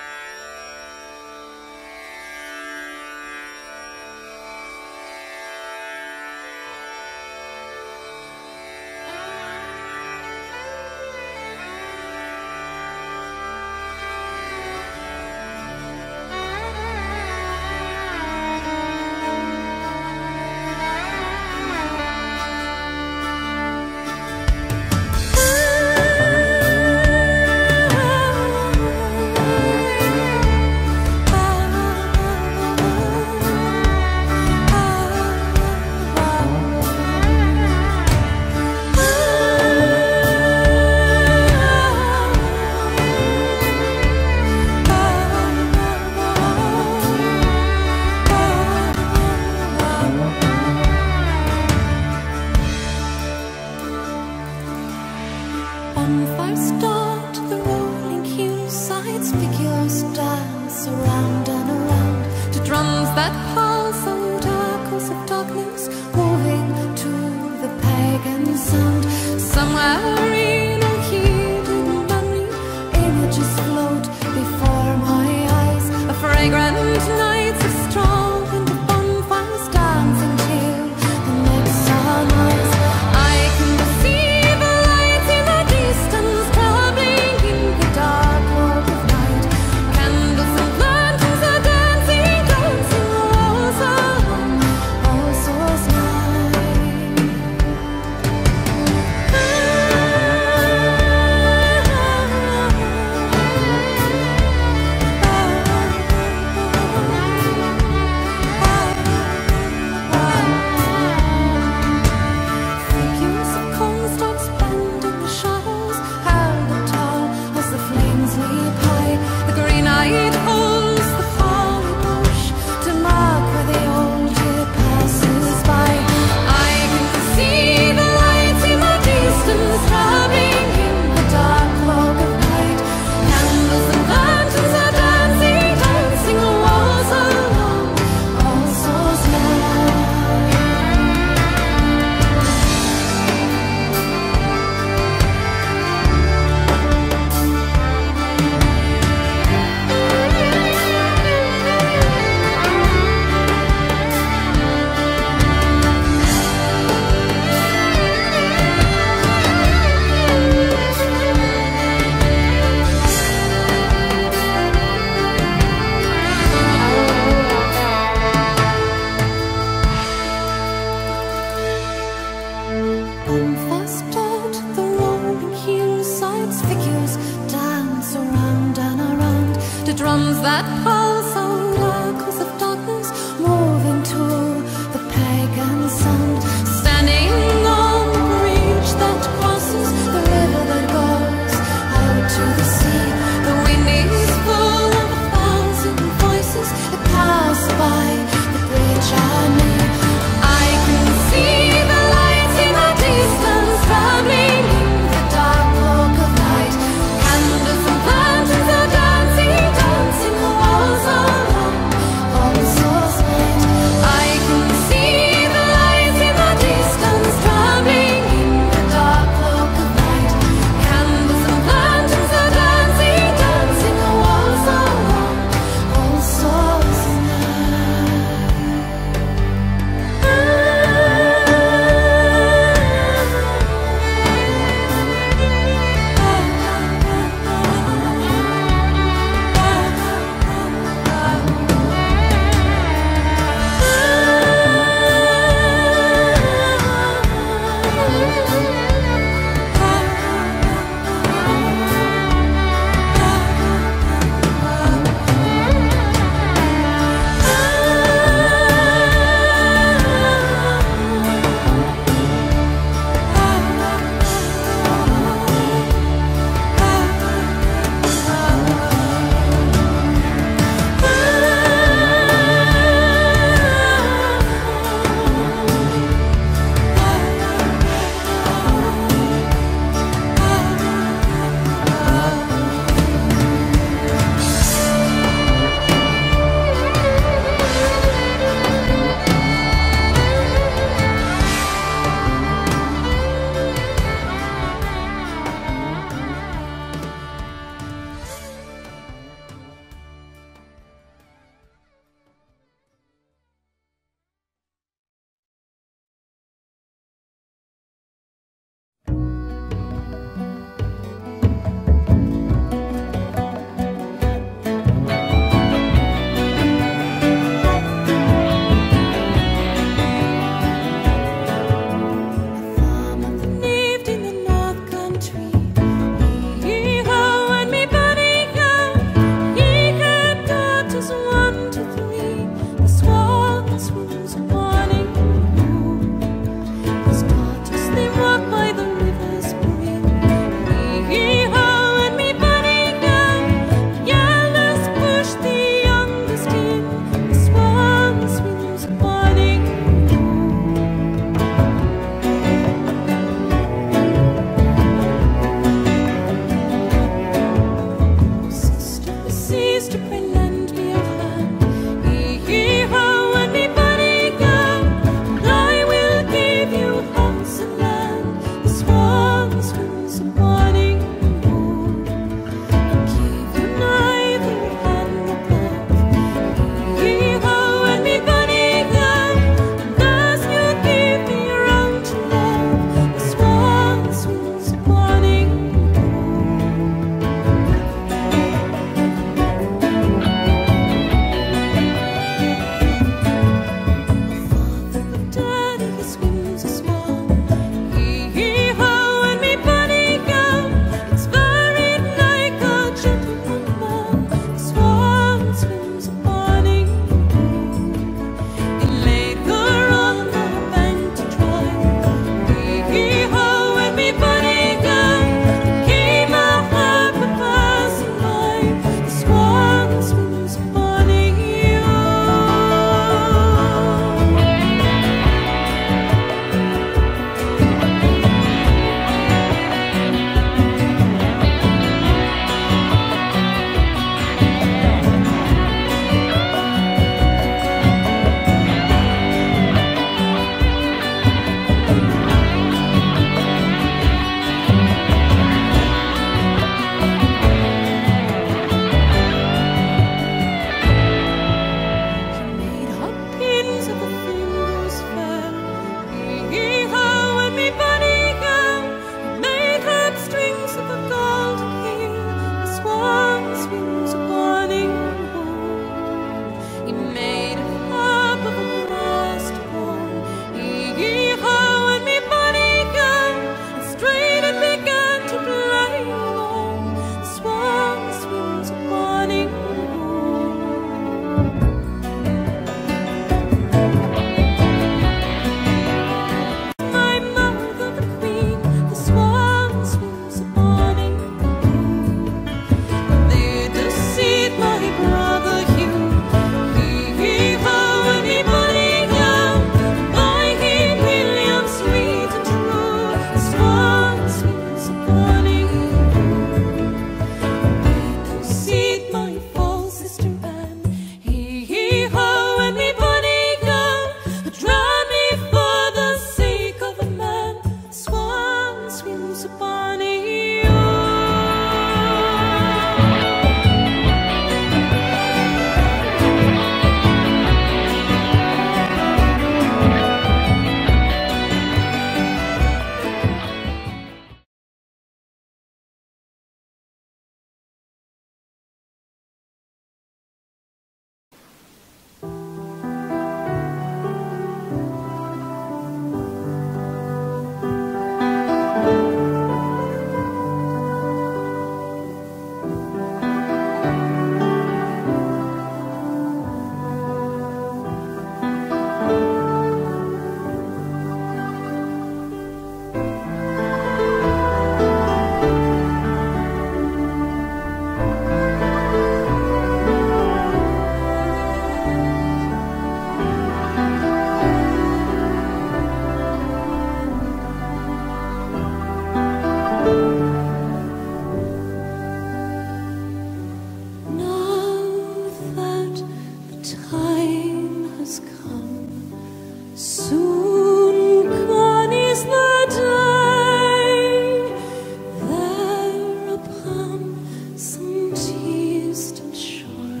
Soon gone is the day, there upon some distant shore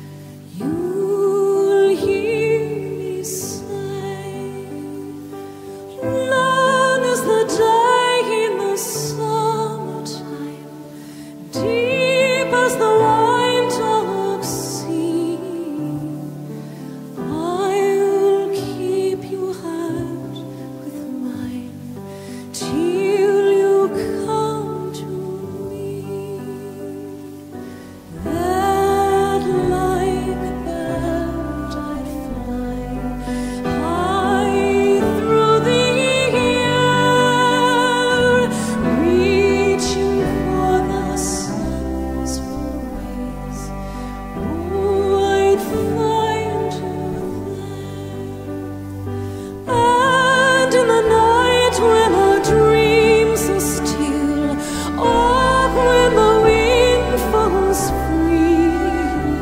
you'll hear me say, long as the day in the summertime, deep as the wine dark sea, I'll keep you hard with mine till you come to me. That like a bird I'd fly high through the air, reaching for the sun's rays. Oh, I'd find you there. And in the night when our dreams are still, or when the wind falls free,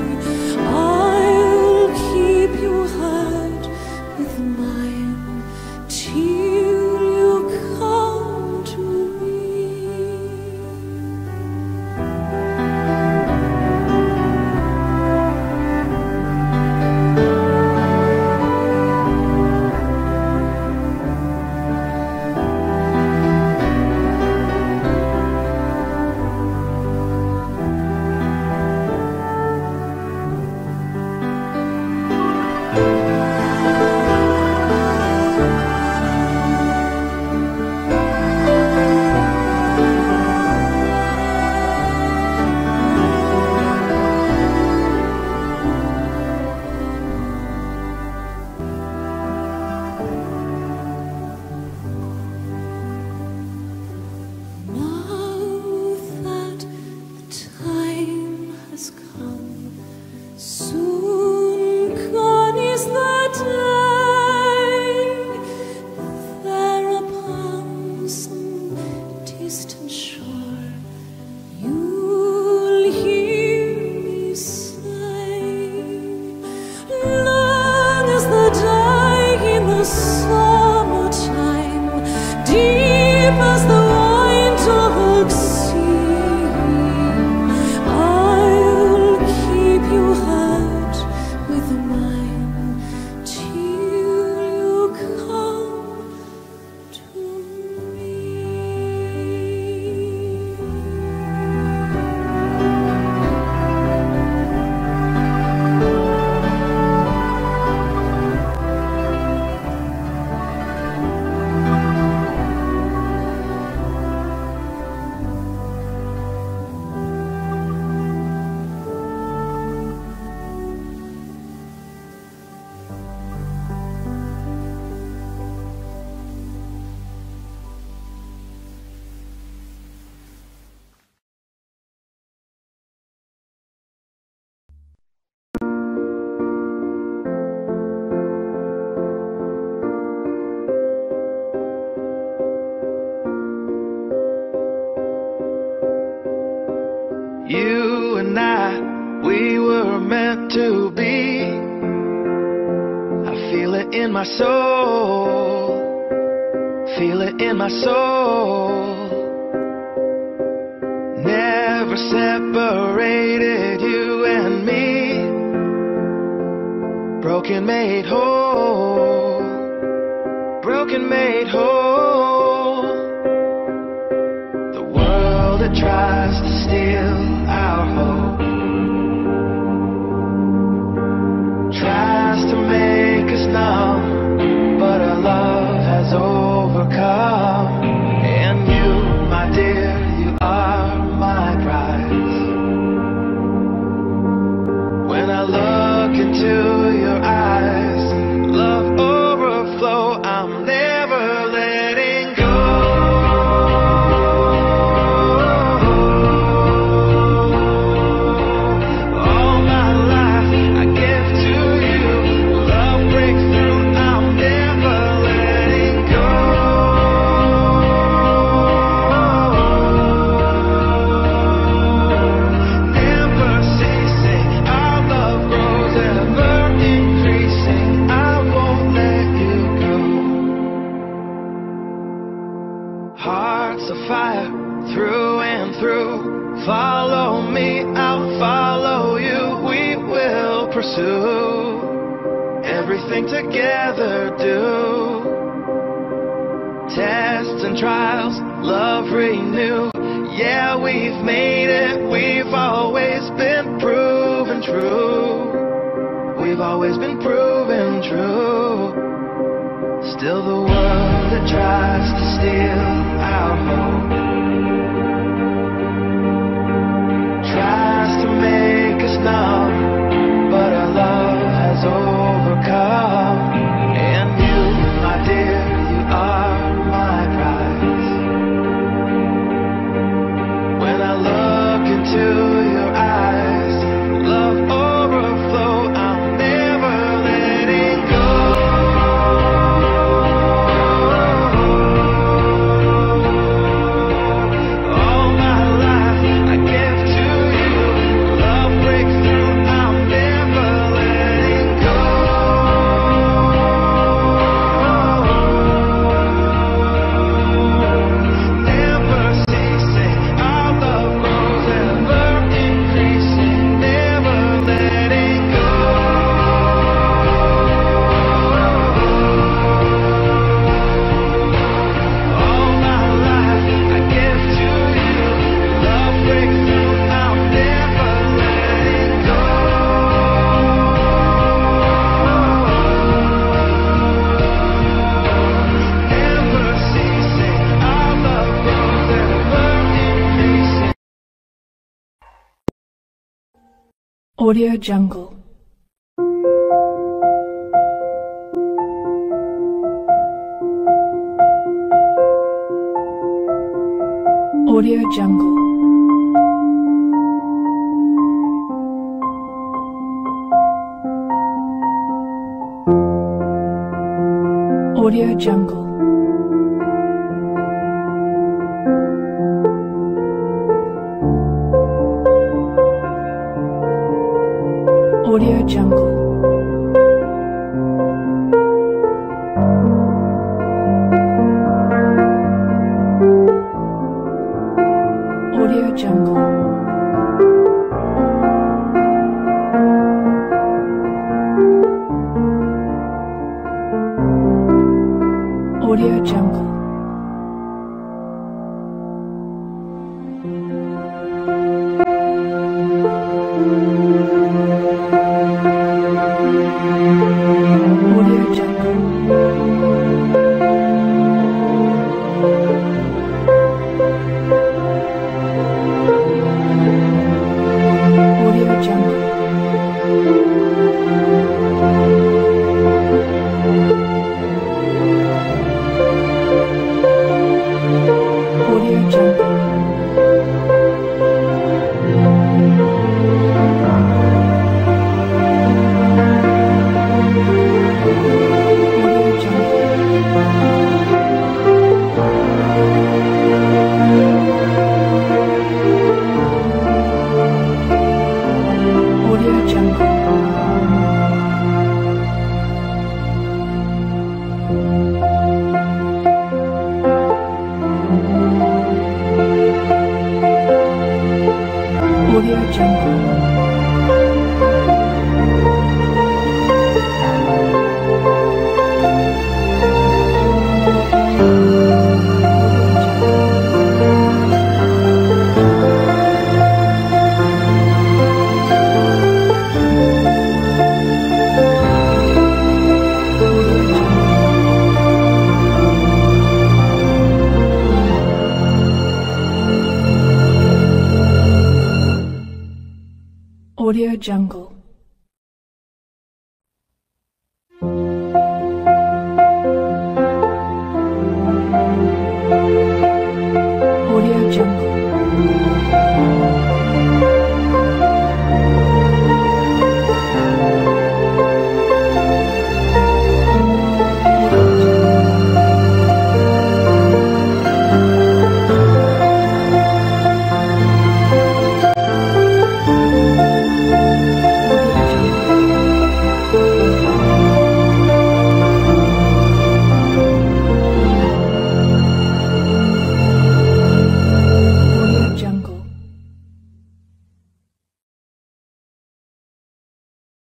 I'll keep you hard with mine till you come to me. Now that the time has come, soon gone is the day, there upon some distant shore you'll hear me say, long as the day in the summertime, deep as the wine dark sea, I'll keep you hard with mine till you come to me. You and I, we were meant to be. I feel it in my soul, feel it in my soul. Never separated, you and me. Broken made whole, broken made whole. The world that tries to steal our hope tries to make us numb, but our love has overcome. And you, my dear, you are my prize. When I look into your eyes, love overflow, I'm never letting Follow me, I'll follow you. We will pursue everything together, do tests and trials, love renew. Yeah, we've made it, we've always been proven true. We've always been proven true. Still the world that tries to steal our hope tries to make us numb, but our love has overcome. And you, my dear, you are my prize. When I look into your eyes, love overflow, I'm never letting go. All my life I give to you. Love breaks through, I'm never letting go. Never ceasing, our love grows ever increasing. Never letting go. All my life I give to you. Love breaks through, I'm never letting go. Never ceasing, our love grows ever increasing. Audio Jungle. Audio Jungle. Audio Jungle. Audio Jungle. Audio Jungle. Audio Jungle. Audio Jungle. Audio Jungle. Audio Jungle. Audio Jungle. Audio Jungle. Audio Jungle.